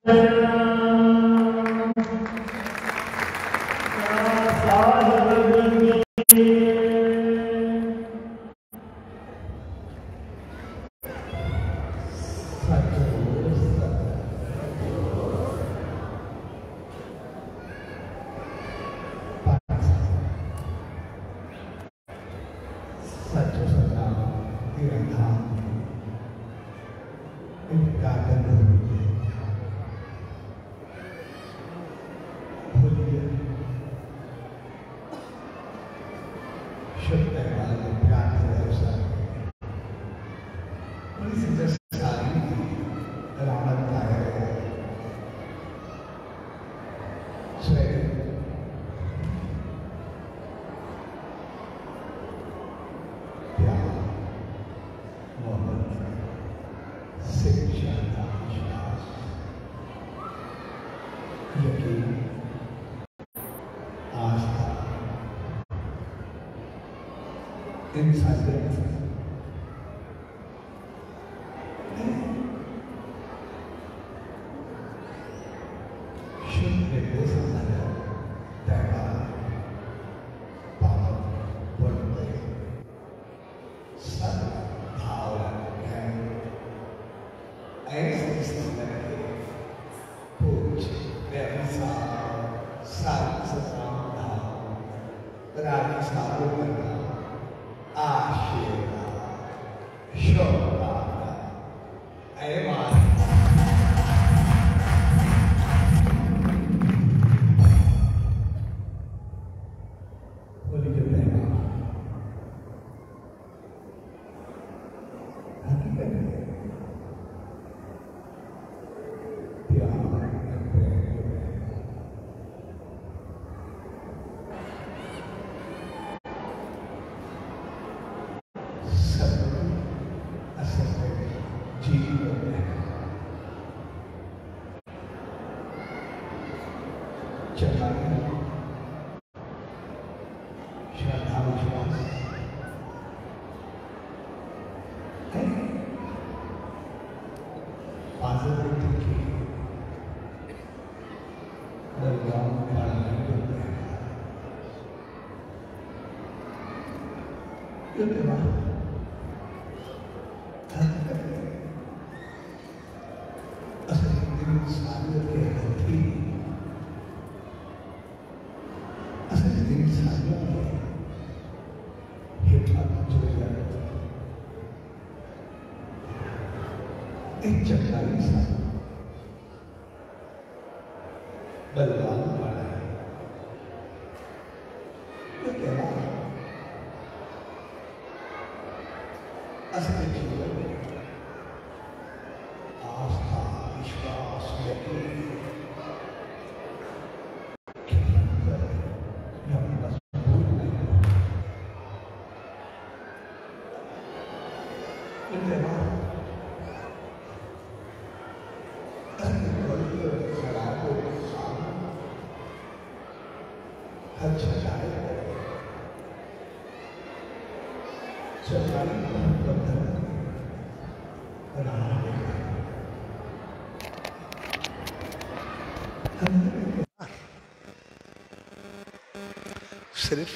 सिर्फ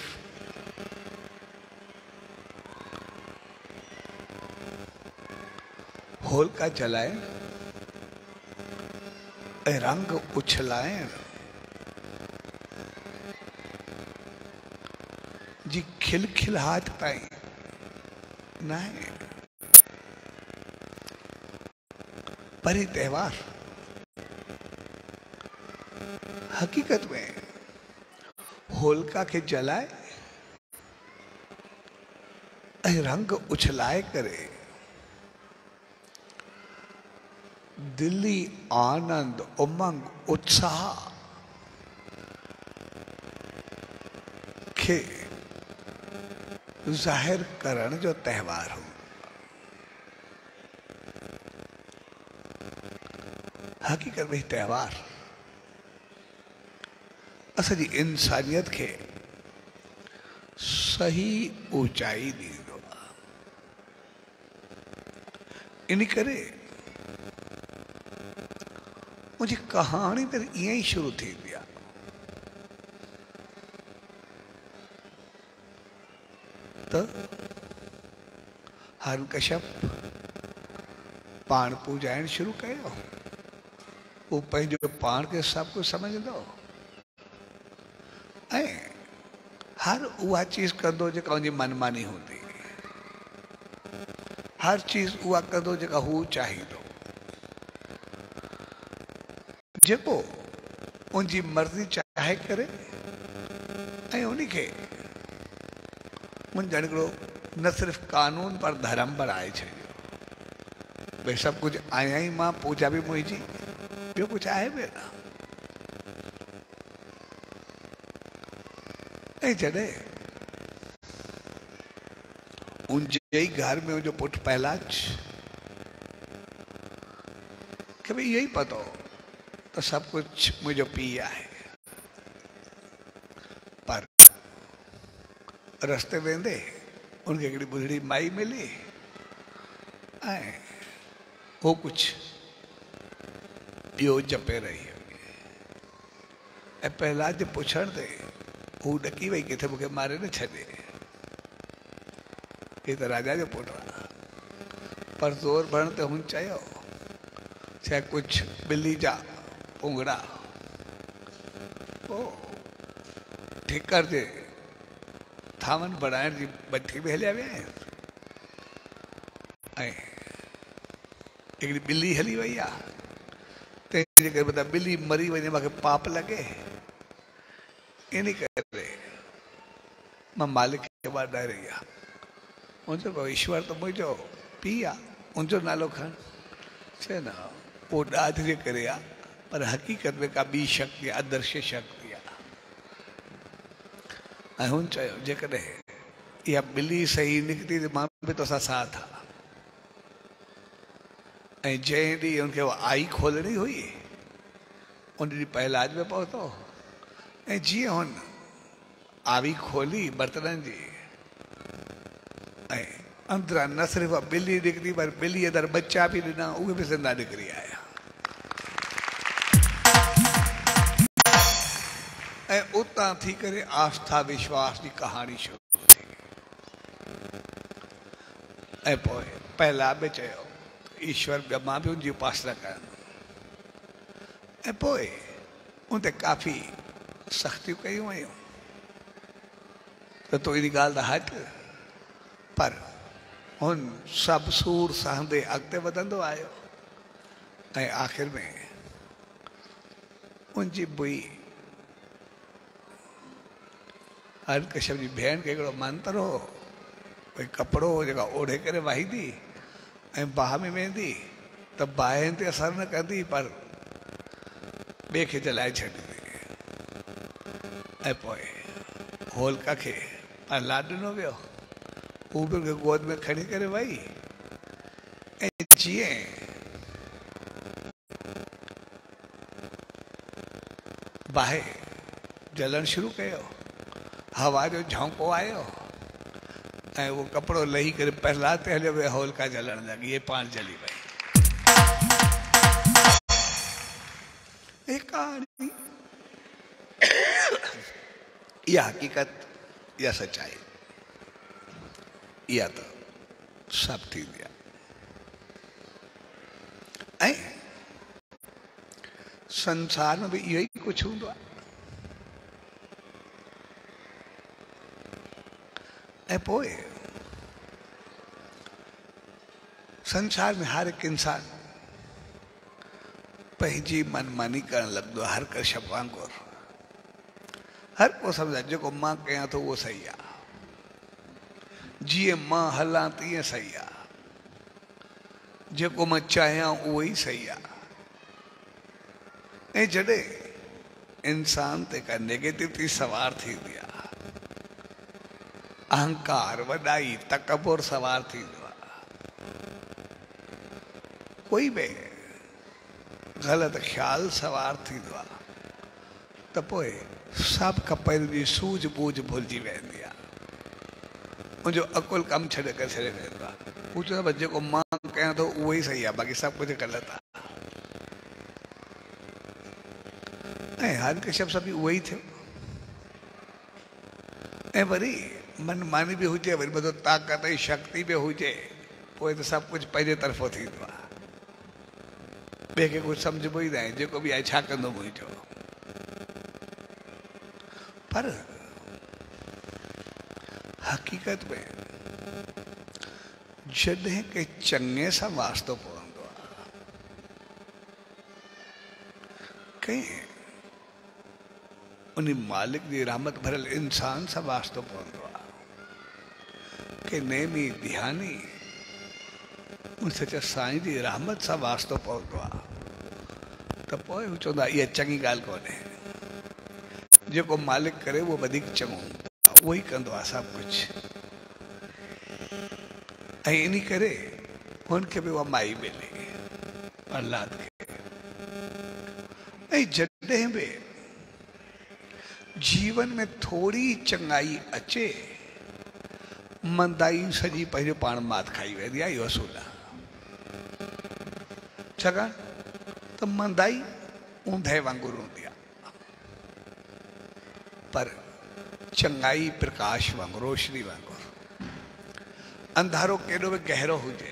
होलिका जलाए, रंग उछलाए जी, खिलखिलाहट पाई नहीं, पर ये त्योहार हकीकत में होलिका के जलाए, रंग उछलाए करे, दिल्ली आनंद उमंग उत्साह के जाहिर करण जो त्योहार हो। हकीकत में त्योहार असली इंसानियत के सही ऊंचाई दींदो। इन करे मुझे कहानी फिर ईअं ई शुरू थी दिया। तो हिरण्यकश्यप पाण पूजाइण शुरू कयो। वो पंहिंजो पाण के सब कुछ समझंदो ऐं हर उहा चीज कंदो जेका उनजी मनमानी हूंदी, हर चीज उहा कंदो जेका हू चाहींदो, जेको उनजी मर्ज़ी चाहे करे ऐं उनखे मुंहिंजो हिकिड़ो न सिर्फ़ कानून पर धर्म बणाए छॾियो। भई सभु कुझु आहियां ई मां, पूजा बि मुंहिंजी, ॿियो कुझु आहे बि न। ऐं जॾहिं उनजे ई घर में उनजो पुटु पहलाज खे भई इहो ई पतो त सभु कुझु मुंहिंजो पीउ आहे, पर रस्ते वेंदे उनखे हिकिड़ी ॿुढड़ी माई मिली ऐं हो कुझु ॿियो जपे रही हुई। ऐं पहलाज जे पुछण ते हू ॾकी वई, किथे मूंखे मारे न छॾे, हे त राजा जो पुटु आहे। पर ज़ोर भरण ते हुन चयो छा कुझु ॿिली जा पुंगड़ा पोइ ठीकर जे थांवनि बणाइण जी बठी में हलिया विया आहिनि ऐं हिकिड़ी ॿिली हली वई आहे, तंहिंजे करे मतिलबु ॿिली मरी वञे मूंखे पाप लॻे, इन करे मां मालिक खे ॾाढा रही आहे। उनजो को ईश्वर त मुंहिंजो पीउ आहे, उनजो नालो खण चए न, उहो ॾाढ जे करे आहे, पर हक़ीक़त में का ॿी शक्ति आहे, अदृश्य शक्ति आहे। ऐं हुन चयो जेकॾहिं इहा ॿिली सही निकिती त मां बि तोसां साथ आहे। ऐं जंहिं ॾींहुं हुनखे उहा आई खोलणी हुई उन ॾींहुं पहलाज में पहुतो ऐं जीअं हुन आवी खोली बर्तननि जी ऐं अंदरां न सिर्फ़ु ॿिली निकिती पर ॿिली अंदरि बच्चा बि ॾिना, उहे बि ज़िंदा निकिरी आया। ऐं उतां थी करे आस्था विश्वास जी कहानी शुरू थी। ऐं पोइ पहला बि चयो ईश्वर ॿिया मां बि उनजी उपासना कयां। ऐं पोइ उन ते काफ़ी सख़्तियूं कयूं वयूं त तूं इन ॻाल्हि त हट, पर हुन सभु सूर सहंदे अॻिते वधंदो आयो ऐं आख़िर में उनजी बुई हिरण्यकश्यप जी भेण खे हिकिड़ो मंत्र हो, कोई कपिड़ो हो जेका ओढ़े करे वाहींदी ऐं बाहि में वेंदी त बाहिनि ते असर न कंदी पर ॿिए खे जलाए छॾींदी। ऐं पोइ होलिका खे प्रहलाद ॾिनो वियो, हू बि उनखे गोद में खणी करे वई ऐं जीअं बाहि जलण शुरू कयो, हवा जो झोंको आयो ऐं उहो कपिड़ो लही करे प्रहलाद ते हलियो वियो, होलिका जलण लॻी, ये पाण जली वई। कहानी इहा हक़ीक़त, इहा सच्चाई, इहा त सभु थींदी आहे। ऐं संसार में भी इहो ई कुछ हूंदो आहे। ऐं पोइ संसार में हर एक इंसान पंहिंजी मनमानी करण लॻंदो आहे, हिरण्यकश्यप वांगुरु। हर को सम्झे जेको मां कयां थो उहो सही आहे, जीअं मां हलां तीअं सही आहे, जेको मां चाहियां उहो ई सही आहे। ऐं जॾहिं इंसान ते का नेगेटिविटी सवार थींदी आहे, अहंकार, वॾाई, तकबुर सवार थींदो आहे, कोई बि ग़लति ख़्याल सवार थींदो आहे, त पोइ सभु खां पहिरीं सूझ बूझ भुलिजी वेंदी आहे, मुंहिंजो अकुल कमु छॾे करे छॾे वेंदो आहे। हू चवंदो आहे जेको मां कयां थो उहो ई सही आहे, बाक़ी सभु कुझु ग़लति आहे। हिरण्यकश्यप सां बि उहो ई थियो। ऐं वरी मनमानी बि हुजे, वरी बधो ताक़त ऐं शक्ति बि हुजे, पोइ त सभु कुझु पंहिंजे तरफ़ो थींदो आहे। ॿिए खे कुझु सम्झबो ई न आहे, जेको बि आहे छा कंदो मुंहिंजो। पर हक़ीक़त में जॾहिं के चङे सां वास्तो पवंदो आहे, कंहिं उन मालिक जी रहमत भरियल इंसान सां वास्तो पवंदो आहे, के नेमी ध्यानी उन सच्चे साईं जी रहमत सां वास्तो पवंदो आहे, त पोइ हू चवंदो आहे इहा चङी ॻाल्हि कोन्हे। जेको मालिक करे उहो वधीक चङो, उहो ई कंदो आहे सभु कुझु। ऐं इन करे हुनखे बि उहा माई मिली प्रहलाद खे। ऐं जॾहिं बि जीवन में थोरी चङाई अचे, मंदाई सॼी पंहिंजो पाण मात खाई वेंदी आहे। इहो असूल आहे। छाकाणि त मंदाई ऊंधे वांगुरु हूंदी आहे, पर चङाई प्रकाश वांगुरु, रोशनी वांगुरु। अंधारो केॾो बि गहरो हुजे,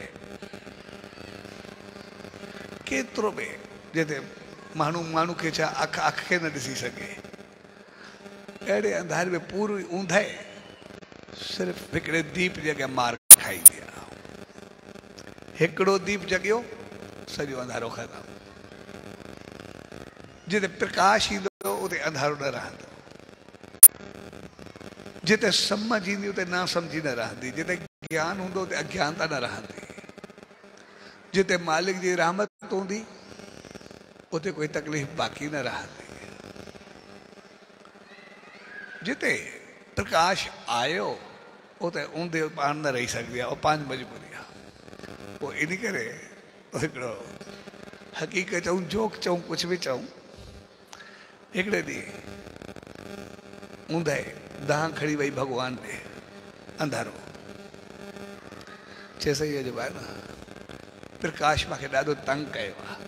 केतिरो बि जिते माण्हू खे छा अख खे न ॾिसी सघे, अहिड़े अंधारे में पूरी ऊंधे सिर्फ़ु हिकिड़े दीप जे अॻियां मार खाईंदी आहे। हिकिड़ो दीप जॻियो, सॼो अंधारो ख़तमु। जिते प्रकाश ईंदो उते अंधारो न रहंदो, जिते सम्झ ईंदी उते ना सम्झी न रहंदी, जिते ज्ञान हूंदो उते अज्ञानता न रहंदी, जिते मालिक जी रहमत हूंदी उते कोई तकलीफ़ बाक़ी न रहंदी। जिते प्रकाश आयो उते ऊंधे पाण न रही सघंदी आहे, पंहिंजी मजबूरी आहे। पोइ इन करे हिकिड़ो हक़ीक़त चऊं, जोक चऊं, कुझु बि चऊं, हिकिड़े ॾींहुं ऊंधे दाह खणी वई भॻवान ॾे अंधारो। चए सही जो आहे न, प्रकाश मूंखे ॾाढो तंग कयो आहे।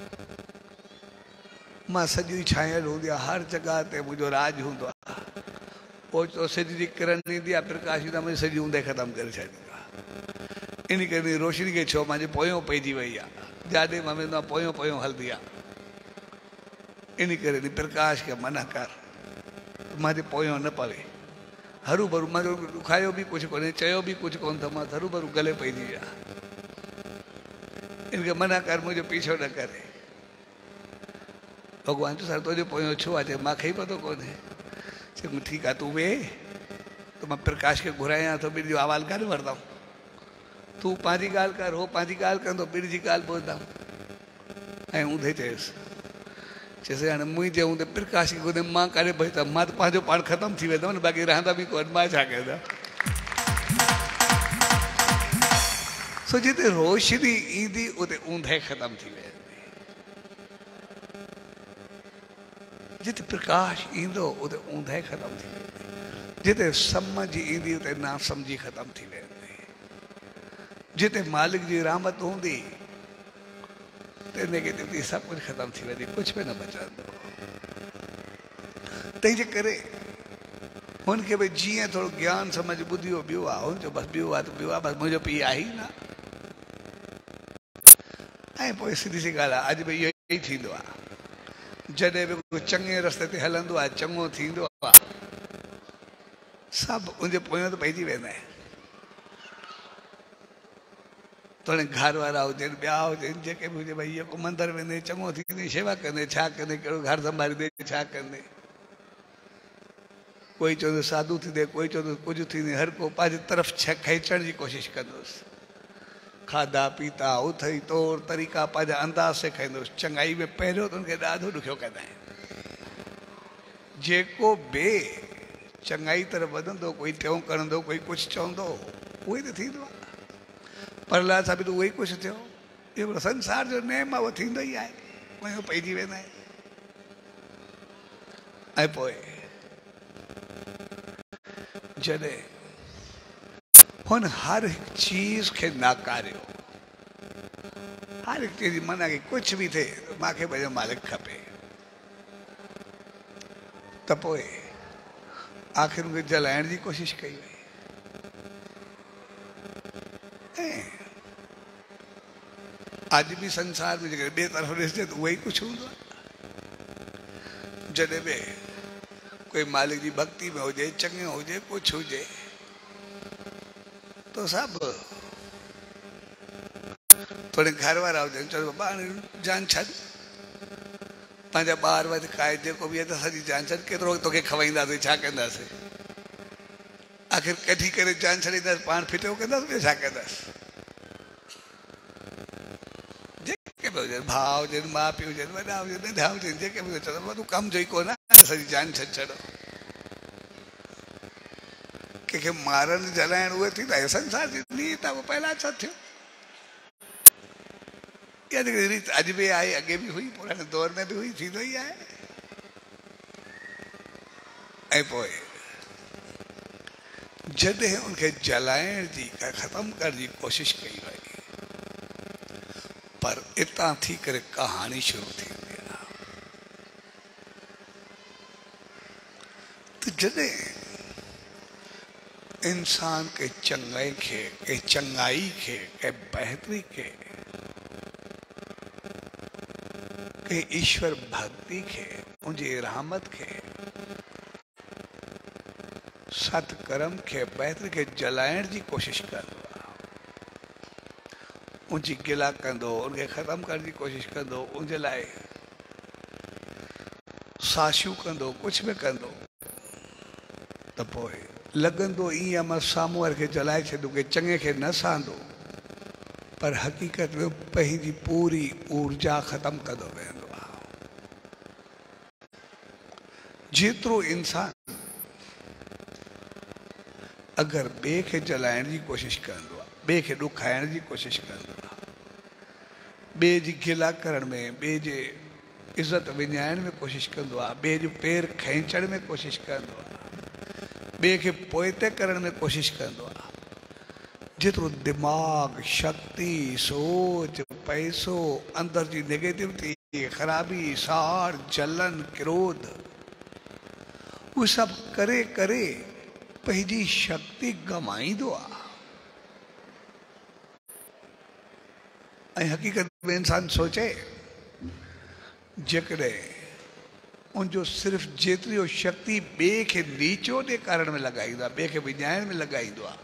मां सॼी छांयल हूंदी आहे, हर जॻह ते मुंहिंजो राज हूंदो आहे। पोइ तो सिज जी किरण ईंदी आहे, प्रकाश ईंदा, मुंहिंजी सॼी ऊंधे ख़तमु करे छॾींदो आहे। इन करे रोशनी खे छो मुंहिंजे पोयों पइजी वई आहे, जाॾे मां वेंदो आहियां पोयों पोयों हलंदी आहे। इन करे प्रकाश खे मना कर, मुंहिंजे पोयों न पवे। हरू भरू मां ॾुखायो बि कुझु कोन्हे, चयो बि कुझु कोन्ह, त मां हरू भरू गले पइजी विया। इनखे मना कर, मुंहिंजो पीछो न करे। भॻवान चयो सर तुंहिंजो पोयों छो आहे? चए मूंखे ई पतो कोन्हे। चयो ठीकु आहे, तूं वेह, त मां प्रकाश खे घुरायां थो, ॿिनि जो अहवालु कान वठंदमि। तूं पंहिंजी ॻाल्हि कर, हो पंहिंजी ॻाल्हि कंदो, ॿिनि जी ॻाल्हि ॿुधंदमि। ऐं ऊंधे चयसि, चयसि हाणे मुंहिंजे ऊंधे प्रकाश खे ॿुधे मां काॾे भॼंदमि, मां त पंहिंजो पाण ख़तमु थी वेंदमि न, बाक़ी रहंदा बि कोन, मां छा कंदमि। सो जिते रोशनी ईंदी उते ऊंधे ख़तमु थी वेंदी, जिते प्रकाश ईंदो उते ऊंधे ख़तमु थी वेंदी, जिते सम्झ ईंदी उते ना सम्झी ख़तमु थी वेंदी, जिते मालिक जी रहमत हूंदी ते नेगेटिविटी सभु कुझु ख़तमु थी वेंदी, कुझु बि न बचंदो। तंहिंजे करे हुनखे भई जीअं थोरो ज्ञान सम्झ ॿुधियो ॿियो आहे, हुनजो बसि ॿियो आहे त ॿियो आहे, बसि मुंहिंजो पीउ आहे ई न। ऐं पोइ सिधी सी ॻाल्हि आहे, अॼु बि इहो ई थींदो आहे। जॾहिं बि कोई चङे रस्ते ते हलंदो आहे, चङो थींदो आहे, सभु उनजे पोयां त पइजी वेंदा आहिनि। थोरे घर वारा हुजनि, ॿिया हुजनि, जेके बि हुजे, भई इहो मंदरु वेंदे, चङो थींदे, शेवा कंदे, छा कंदे, कहिड़ो घर संभालींदे, छा कंदे। कोई चवंदो साधू थींदे, कोई चवंदो कुझु थींदे, हर को पंहिंजे तरफ़ खेचण जी कोशिशि कंदुसि। खाधा पीता उथई तौर तरीक़ा पंहिंजा अंदाज़ सेखारींदुसि। चङाई में पहिरियों त हुनखे ॾाढो ॾुखियो कंदा आहिनि। जेको बि चङाई तरफ़ वधंदो, कोई टियों करंदो, कोई कुझु चवंदो, उहो ई त थींदो आहे। प्रहलाद सां बि त उहो ई कुझु थियो। इहो संसार जो नेम आहे, उहो थींदो ई आहे, उहो पइजी वेंदा आहिनि। ऐं पोइ जॾहिं हुन हर हिकु चीज़ खे नाकारियो, हर हिकु चीज़ माना कि कुझु बि थिए मूंखे पंहिंजो मालिक खपे, त पोइ आख़िर उनखे जलाइण जी कोशिशि कई वई। ऐं अॼु बि संसार में जेकर ॿिए तरफ़ ॾिसजे त उहो ई कुझु हूंदो आहे। जॾहिं बि कोई मालिक जी भक्ति में हुजे, चङो हुजे, कुझु हुजे, तो सभु थोरे घर वारा हुजनि, चवंदो बाबा हाणे जान छॾ, पंहिंजा ॿार वधि खाए, जेको बि आहे त सॼी जान छॾ, केतिरो तोखे खवाईंदासीं, छा कंदासीं? आख़िर कढी करे जान छॾींदासीं, पाण फिटियो कंदासीं, ॿियो छा कंदासीं? जेके बि हुजनि, भाउ हुजनि, माउ पीउ हुजनि, वॾा हुजनि, नंढा हुजनि, जेके बि चवंदो तूं कमु जो ई कोन आहे, सॼी जान छॾ छॾो। कंहिंखे मारण जलाइण उहे थींदा, इहे संसार जी नीत आहे, उहो पहिला छा थियो? इहा जेकी रीत अॼु बि आहे, अॻे बि हुई, पुराणे दौर में बि हुई, थींदो ई आहे। ऐं पोइ जॾहिं उनखे जलाइण जी, ख़तमु करण जी कोशिशि कई वई, पर इतां थी करे कहाणी शुरू थींदी आहे। त जॾहिं इंसान के चङाई खे, के चङाई खे, के बहितरी खे, के ईश्वर भक्ति खे, उनजी रहमत खे, सतकर्म खे, बहितरी खे जलाइण जी कोशिशि कंदो आहे, उनजी गिला कंदो, उनखे ख़तमु करण जी कोशिशि कंदो, उनजे लाइ साशियूं कंदो, कुझु बि कंदो, त पोइ लॻंदो ईअं मां साम्हूं वारे खे जलाए छॾियो, के चङे खे न सहंदो, पर हक़ीक़त में पंहिंजी पूरी ऊर्जा ख़तमु कंदो वेंदो आहे। जेतिरो इंसान अगरि ॿिए खे जलाइण जी कोशिशि कंदो आहे, ॿिए खे ॾुखाइण जी कोशिशि कंदो आहे, ॿिए जी गिला करण में, ॿिए जे इज़त विञाइण में कोशिशि कंदो आहे, ॿिए जो पेर खींचण में कोशिशि कंदो आहे, ॿिए खे पोइते करण में कोशिशि कंदो आहे, जेतिरो दिमाग़, शक्ति, सोच, पैसो, अंदर जी नेगेटिविटी, ख़राबी, साड़, जलन, क्रोध, उहे सभु करे करे पंहिंजी शक्ति गमाईंदो आहे। ऐं हक़ीक़त में इंसान सोचे, जेकॾहिं उनजो सिर्फ़ जेतिरी शक्ति ॿिए खे नीचो ॾेखारण में लॻाईंदो आहे, ॿिए खे विञाइण में लॻाईंदो आहे,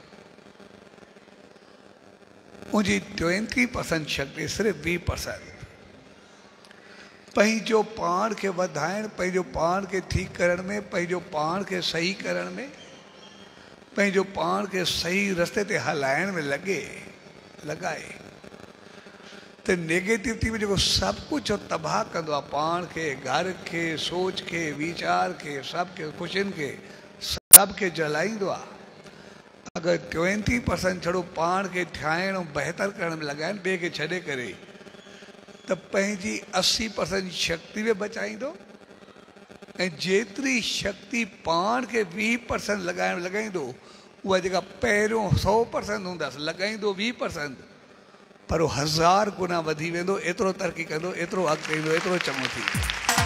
उनजी 20% शक्ति सिर्फ़ 20% पंहिंजो पाण खे वधाइण, पंहिंजो पाण खे ठीकु करण में, पंहिंजो पाण खे सही करण में, पंहिंजो पाण खे सही रस्ते ते हलाइण में लॻाए, त नेगेटिविटी में जेको सभु कुझु तबाह कंदो आहे, पाण खे, घर खे, सोच खे, वीचार खे, सभु खे, ख़ुशियुनि खे, सभु खे जलाईंदो आहे। अगरि 20% छड़ो पाण खे ठाहिण ऐं बहितर करण में लॻाइनि, ॿिए खे छॾे करे, त पंहिंजी 80% शक्ति बि बचाईंदो, ऐं जेतिरी शक्ति पाण खे 20% लॻाइण में लॻाईंदो, उहा जेका पहिरियों 100% हूंदसि, लॻाईंदो 20%, पर उहो 1000 गुना वधी वेंदो, एतिरो तरक़ी कंदो, एतिरो अॻिते ईंदो, एतिरो चङो थींदो।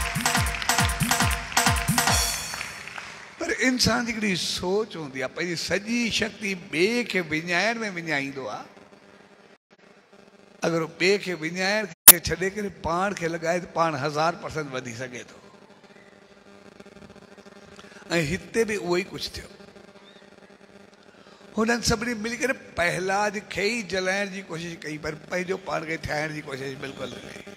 पर इंसान जी हिकिड़ी सोच हूंदी आहे, पंहिंजी सॼी शक्ति ॿिए खे विञाइण में विञाईंदो आहे। अगरि ॿिए खे विञाइण खे छॾे करे पाण खे लॻाए, त पाण 1000% वधी सघे थो। ऐं हिते बि उहो ई कुझु थियो। हुननि सभिनी मिली करे प्रहलाद खे ई जलाइण जी कोशिशि कई, पर पंहिंजो पाण खे ठाहिण जी कोशिशि बिल्कुलु न कई,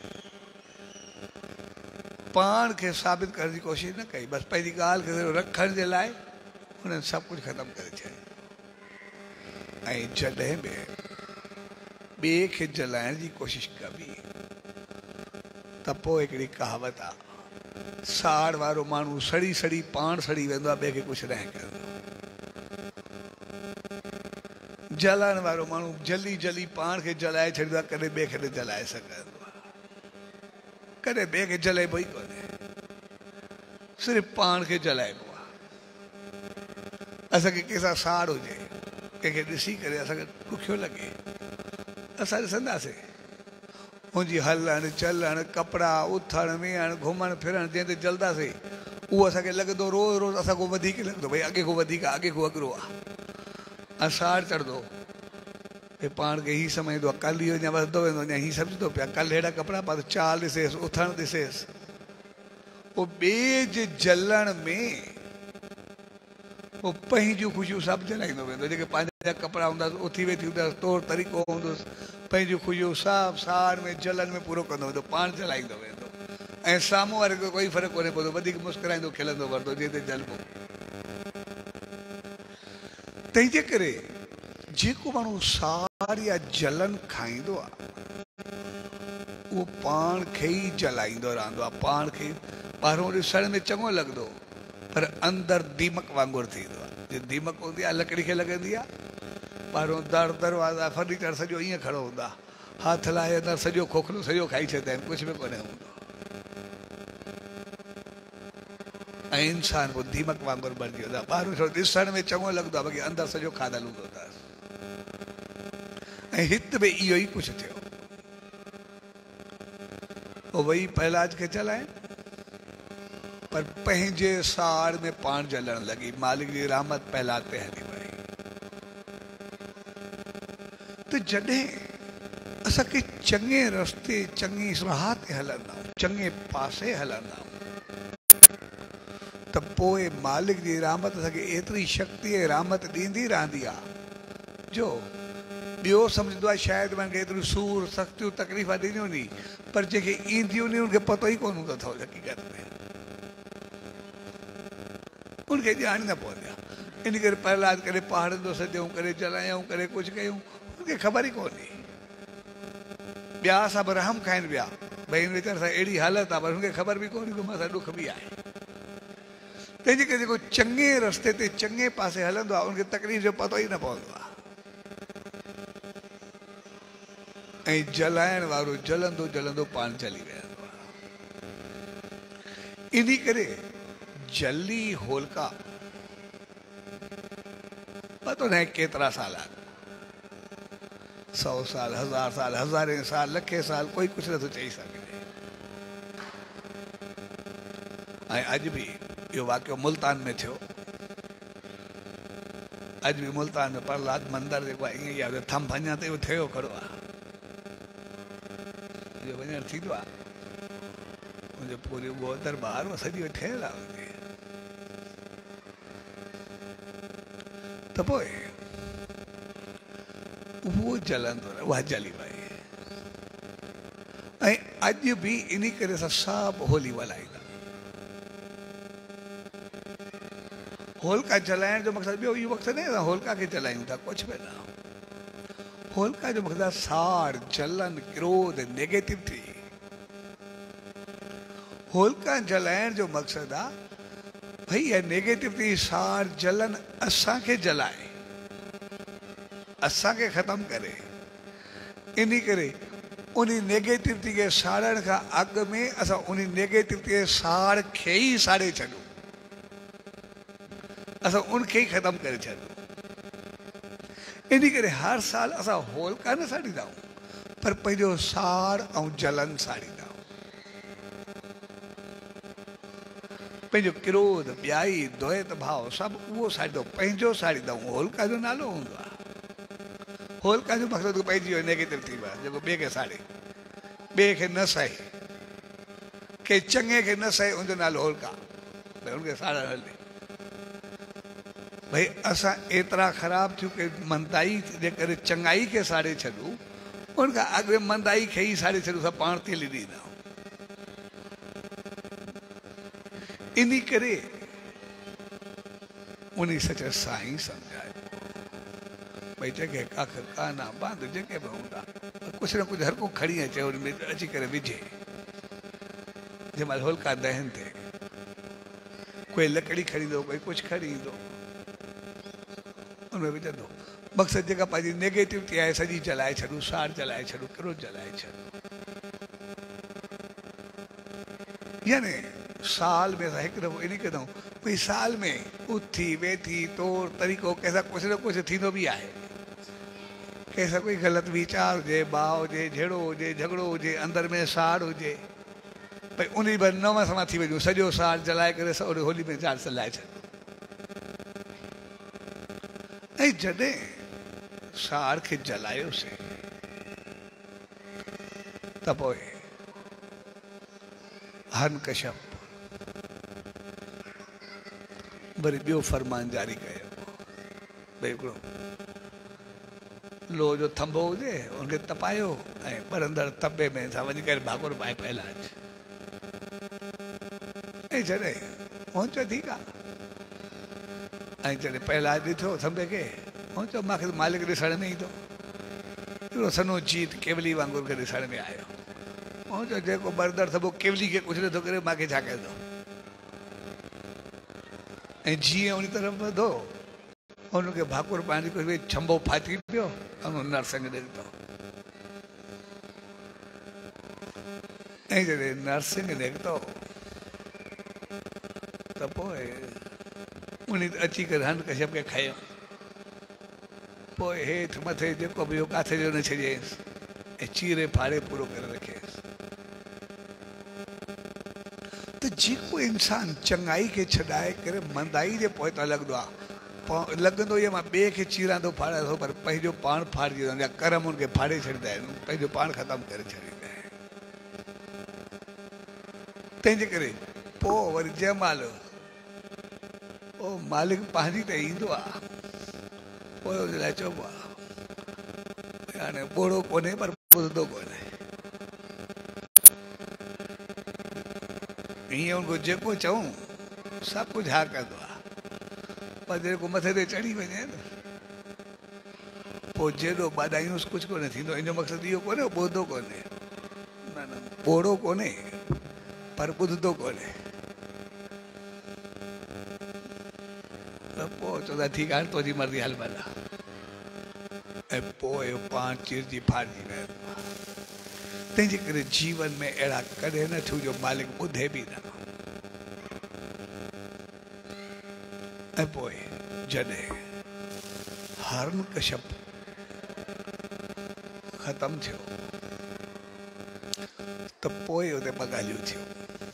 पाण खे साबित करण जी कोशिशि न कई, बसि पंहिंजी ॻाल्हि खे रखण जे लाइ हुननि सभु कुझु ख़तमु करे छॾियो। ऐं जॾहिं बि ॿिए खे जलाइण जी कोशिशि कबी, त पोइ हिकिड़ी कहावत आहे, साड़ वारो माण्हू सड़ी सड़ी पाण सड़ी वेंदो आहे, ॿिए खे कुझु न कंदो। जलाइण वारो माण्हू जली जली पाण खे जलाए छॾींदो आहे, कॾहिं ॿिए खे न जलाए सघंदो आहे, कॾहिं ॿिए खे जलाइबो ई कोन्हे, सिर्फ़ु पाण खे जलाइबो आहे। असांखे कंहिंसां साड़ हुजे, कंहिंखे ॾिसी करे असांखे ॾुखियो लॻे, असां ॾिसंदासीं हुनजी हलण चलण कपिड़ा उथण वेहण घुमण फिरण जंहिं ते जलंदासीं उहो असांखे लॻंदो रोज़ रोज़ असांखो वधीक लॻंदो भई अॻे खां वधीक अॻे खां अॻिरो आहे। असाड़ चढ़ंदो भई पाण खे हीउ सम्झंदो आहे कल्ह इहो अञा वधंदो वेंदो अञा हीउ सम्झंदो पिया कल्ह अहिड़ा कपिड़ा पातो चाल ॾिसेसि उथण ॾिसेसि पोइ ॿिए जे जलण में पोइ पंहिंजूं ख़ुशियूं सभु जलाईंदो वेंदो जेके पंहिंजा कपिड़ा हूंदासीं उथी वेठी हूंदासीं तौर तरीक़ो हूंदुसि पंहिंजूं ख़ुशियूं सभु साड़ में जलन में पूरो कंदो वेंदो पाण जलाईंदो वेंदो ऐं साम्हूं वारे खे कोई फ़र्क़ु कोन्हे पवंदो वधीक मुस्कुराईंदो खिलंदो वरंदो जंहिं ते जलबो। तंहिंजे करे जेको माण्हू साड़ या जलन खाईंदो आहे उहो पाण खे ई जलाईंदो रहंदो आहे पाण खे ॿाहिरों ॾिसण में चङो लॻंदो पर अंदरि दीमक वांगुरु थींदो आहे। जे दीमक हूंदी आहे लकड़ी खे लॻंदी आहे ॿाहिरों दर दरवाज़ा फर्नीचर सॼो ईअं खड़ो हूंदा हथ लाहे अंदरि सॼो खोखलो सॼो खाई छॾींदा आहिनि कुझु बि कोन्हे हूंदो ऐं इंसानु पोइ दीमक वांगुरु बणिजी वेंदो आहे ॿाहिरों थोरो ॾिसण में चङो लॻंदो आहे बाक़ी अंदरि सॼो खाधल हूंदो अथसि। ऐं हिते बि इहो ई कुझु थियो पोइ वही प्रहलाद खे चलाइनि पर पंहिंजे साड़ में पाण जलण लॻी मालिक जी रहमत प्रहलाद ते हली वई। त जॾहिं असांखे चङे रस्ते चङी राह ते हलंदा आहियूं चङे पासे हलंदा आहियूं त पोइ मालिक जी रहमत असांखे एतिरी शक्ति ऐं रहमत ॾींदी रहंदी आहे जो ॿियो सम्झंदो आहे शायदि उन्हनि खे एतिरियूं सूर सख़्तियूं तकलीफ़ ॾिनियूं नी पर जेके ईंदियूं नी उनखे पतो ई कोन हूंदो अथव हक़ीक़त में उनखे ॼाण न पवंदी आहे। इन करे प्रहलाद करे पहाड़ंदो सॼूं करे जलायूं करे कुझु कयूं उनखे ख़बर ई कोन्हे। ॿिया सभु रहम खाइनि पिया भई हिन वीचारे सां अहिड़ी हालत आहे पर हुनखे ख़बर बि कोन्हे की मूंसां ॾुख बि आहे। तंहिंजे करे जेको चङे रस्ते ते चङे पासे हलंदो आहे उनखे तकलीफ़ जो पतो ई न पवंदो आहे ऐं जलाइण वारो जलंदो जलंदो पाण जली वेंदो आहे। इन करे जली होलिका पतो न आहे केतिरा साल 100 साल 1000 साल हज़ारे साल लखे साल कोई कुझु नथो चई सघे। ऐं अॼु बि इहो वाक़ियो मुल्तान में थियो अॼु बि मुल्तान में प्रहलाद मंदरु जेको आहे ईअं ई आहे थंभ अञा ताईं थियो खड़ो आहे जो वञणु थींदो आहे मुंहिंजो पूरी उहो दरबार उहो सॼी ठहियलु आहे हुते त पोइ उहो जलंदो रहे उहा जली वई। ऐं अॼु बि इन करे असां सभु होली मल्हाईंदा होलिका जलाइण जो मक़सदु ॿियो इहो मक़सदु न आहे होलिका खे जलायूं था कुझु बि न। होलिका जो मक़सदु आहे साड़ जलन क्रोध नेगेटिविटी। होलिका जलाइण जो मक़सदु आहे भई इहा नेगेटिविटी साड़ जलन असांखे जलाए असांखे ख़तमु करे। इन करे उन नेगेटिविटी खे साड़ण खां अॻु में असां उन नेगेटिविटी साड़ खे ई साड़े छॾूं असां उनखे ई ख़तमु करे छॾूं। इन करे हर साल असां होलिका न साड़ींदा आहियूं पर पंहिंजो साड़ ऐं जलन साड़ींदा आहियूं पंहिंजो क्रोध ॿियाई द्वैत भाव सभु उहो साड़ींदो पंहिंजो साड़ींदा आहियूं। होलिका जो नालो हूंदो आहे होलिका जो मक़सदु पइजी वियो नेगेटिविटी में जेको ॿिए खे साड़े ॿिए खे न सहे के चङे खे न सहे उनजो नालो होलिका भई हुनखे साड़णु हले। भई असां एतिरा ख़राबु थियूं की मंदाई जे करे चङाई खे साड़े छॾूं उनखां अॻु में मंदाई खे ई साड़े छॾूं असां पाण तेली ॾींदा आहियूं। इन करे उन सच साईं सम्झाए भई जेके कख काना बांध जेके बि हूंदा कुझु न कुझु हर को खणी अचे हुन में अची करे विझे। जंहिं महिल होलिका दहन थिए कोई लकड़ी खणींदो कोई कुझु खणी ईंदो उनमें विझंदो मक़सदु जेका पंहिंजी नेगेटिविटी आहे सॼी जलाए छॾूं साड़ जलाए छॾूं क्रोध जलाए छॾूं। यानी साल में असां हिकु दफ़ो इन कंदा आहियूं भई साल में उथी वेठी तौर तरीक़ो कंहिंसां कुझु न कुझु थींदो बि आहे कंहिंसां कोई ग़लति वीचार हुजे, भाव हुजे, झेड़ो हुजे, झगड़ो हुजे, अंदरि में साड़ हुजे, भई उन बि नव सवा थी वञूं, सॼो साड़ जलाए करे ओॾे होली में झाड़ सलाए छॾ। ऐं जॾहिं साड़ खे जलायोसीं त पोइ हिरण्यकश्यप वरी ॿियो फरमान जारी कयो, भई हिकिड़ो लोह जो थंभो हुजे उनखे तपायो ऐं ॿरंदड़ तबे में सां वञी करे भाकुर पाए पहला अच। ऐं जॾहिं पहुचो ठीकु आहे, ऐं जॾहिं पहला ॾिठो थंभे खे, पहुचो मूंखे त मालिक ॾिसण में ईंदो, हिकिड़ो सनो जीत केवली वांगुरु खे ॾिसण में आयो। पहुचो जेको ॿरंदड़ थंभो केवली खे कुझु नथो करे, मूंखे छा कंदो। ऐं जीअं उन तरफ़ वधो उनखे भाकुर पाइण जी कोई छंभो फाटी पियो, ऐं नरसिंह निकितो। ऐं जॾहिं नरसिंह निकितो त पोइ उन अची करे हिरण्यकश्यप खे खयो, पोइ हेठि मथे जेको बि हो किथे जो न छॾियसि ऐं चीरे फाड़े पूरो करे रखियसि। त जेको इंसान चङाई खे छॾाए करे मंदाई जे पोइ त लॻंदो आहे, लॻंदो ई मां ॿिए खे चीरां थो फाड़ियां थो, पर पंहिंजो पाण फाड़िजी वेंदो आहे, कर्म हुनखे फाड़े छॾींदा आहिनि, पंहिंजो पाण ख़तमु करे छॾींदा आहिनि। तंहिंजे करे पोइ वरी जंहिं महिल ओ मालिक पंहिंजी त ईंदो आहे, पोइ हुन लाइ चइबो आहे हाणे ॿोड़ो कोन्हे पर ॿुधंदो कोन्हे। हीअं हुनखे जेको चऊं सभु कुझु हा कंदो आहे, पर जेको मथे ते चढ़ी वञे न पोइ जेॾो ॿाॾायूंसि कुझु कोन्हे थींदो। इन जो मक़सदु इहो कोन्हे ॿुधंदो कोन्हे, न न ॿोड़ो कोन्हे पर ॿुधंदो कोन्हे। त पोइ चवंदा ठीकु आहे तुंहिंजी मर्ज़ी हल भला, ऐं पोइ पाण चिरजी फाड़जी वेंदो आहे। तंहिंजे करे जीवन में अहिड़ा कॾहिं न थियो जो मालिक ॿुधे बि न। ऐं पोइ जॾहिं हिरण्यकश्यप ख़तमु थियो त पोइ हुते ॿ ॻाल्हियूं थियूं।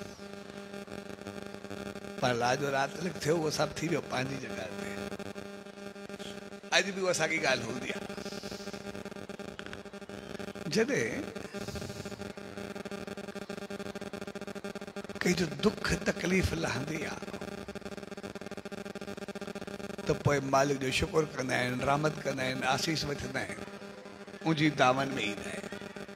प्रहलाद जो राति थियो, उहो सभु थी वियो पंहिंजी जॻह ते। अॼु बि उहा साॻी ॻाल्हि हूंदी आहे, जॾहिं कंहिंजो दुख तकलीफ़ लहंदी आहे त पोइ मालिक जो शुक्र कंदा आहिनि, रहमत कंदा आहिनि, आसीस वठंदा आहिनि, मुंहिंजी दामन में ईंदा आहिनि।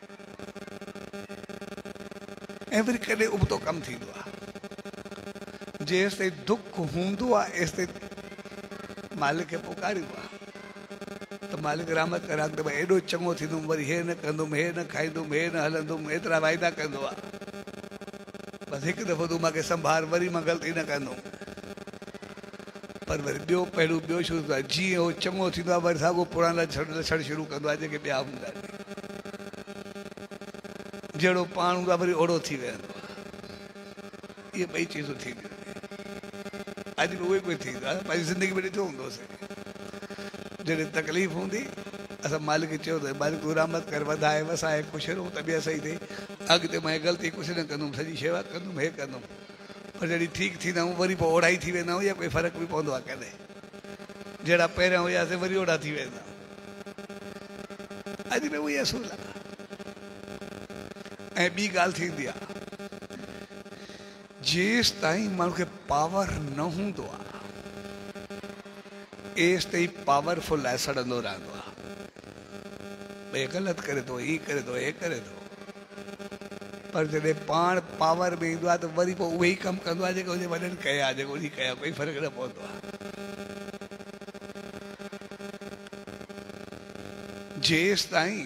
ऐं वरी कॾहिं उबतो कमु थींदो आहे, जेसि ताईं दुख हूंदो आहे एसि ताईं मालिक खे पुकारिबो आहे त मालिक रहमत करां त भई एॾो चङो थींदुमि, वरी हे न कंदुमि, हे न खाईंदुमि, हे न हलंदुमि, एतिरा वाइदा कंदो आहे। बसि हिकु दफ़ो तूं मूंखे संभाल, वरी मां ग़लती न कंदुमि। पर वरी ॿियो पहिरियों ॿियो शुरू थींदो आहे, जीअं उहो चङो थींदो आहे वरी साॻियो पुराणा लछण शुरू कंदो आहे जेके ॿिया हूंदा आहिनि। जहिड़ो पाण हूंदो आहे वरी ओड़ो थी वेंदो आहे। इहे ॿई चीज़ूं थींदियूं आहिनि। अॼु बि उहे कोई थींदो आहे, पंहिंजी ज़िंदगी में ॾिठो हूंदोसीं, जॾहिं तकलीफ़ हूंदी असां मालिक खे चयो त मालिक तूं रहमत कर, वधाए वसाए, ख़ुशि रहूं, तबियत सही थिए, अॻिते मां ग़लती कुझु न कंदुमि, सॼी शेवा कंदुमि, हे कंदुमि। पर जॾहिं ठीकु थींदा आहियूं वरी पोइ ओढ़ा ई थी वेंदा आहियूं, या कोई फ़र्क़ु बि पवंदो आहे कॾहिं, जहिड़ा पहिरियां हुयासीं वरी ओढ़ा थी वेंदा। अॼु बि उहे असूल आहे। ऐं ॿी ॻाल्हि थींदी आहे, जेसि ताईं माण्हू खे पावर न हूंदो आहे एसि ताईं पावरफुल आहे, सड़ंदो रहंदो आहे, भई ग़लति करे थो, हीअ करे थो, हे करे थो। पर जॾहिं पाण पावर में ईंदो आहे त वरी पोइ उहे ई कमु कंदो आहे जेको हुन वॾनि कया, जेको उन कया, कोई फ़र्क़ु न पवंदो आहे। जेसि ताईं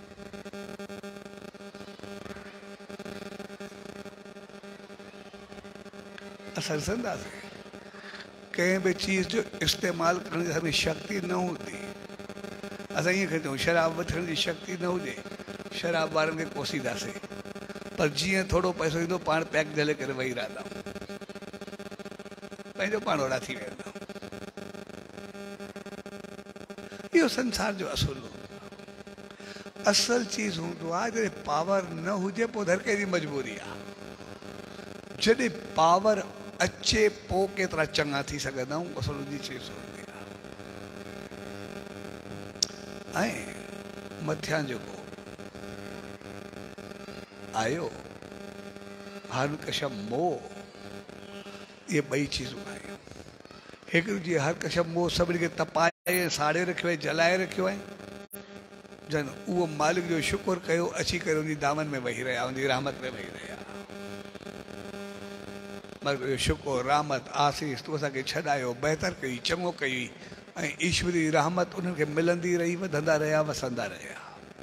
असां ॾिसंदासीं कंहिं बि चीज़ जो इस्तेमालु करण जी असां शक्ति न हूंदी, असां ईअं कयूं शराब वठण जी शक्ति न हुजे, शराब वारनि खे कोसींदासीं, पर जीअं थोरो पैसो ईंदो पाण पैक झले करे वेही रहंदा, पंहिंजो पाण ओड़ा थी वेंदा। इहो संसार जो असुलु। असल चीज हूंदो आहे जॾहिं पावर न हुजे पोइ हर कंहिंजी मजबूरी आहे। जॾहिं पावर अचे पोइ केतिरा चङा थी सघंदा आहियूं, असल जी चीज हूंदी आहे। ऐं मथियां जेको आयो हरकशम मोह, ये ॿई चीज़ूं आहियूं। हिकिड़ी जी हरकशम मोह सभिनी खे तपाए साड़े रखियो आहे, जलाए रखियो आहे। जन उहो मालिक जो शुक्र कयो, अची करे उनजी दामन में वेही रहिया, उनजी रहमत में वेही रहिया। मालिक जो शुक्र, रहमत, आसीस, तूं असांखे छॾायो, बहितर कई, चङो कई, ऐं ईश्वरी रहमत उन्हनि खे मिलंदी रही, वधंदा रहिया, वसंदा रहिया।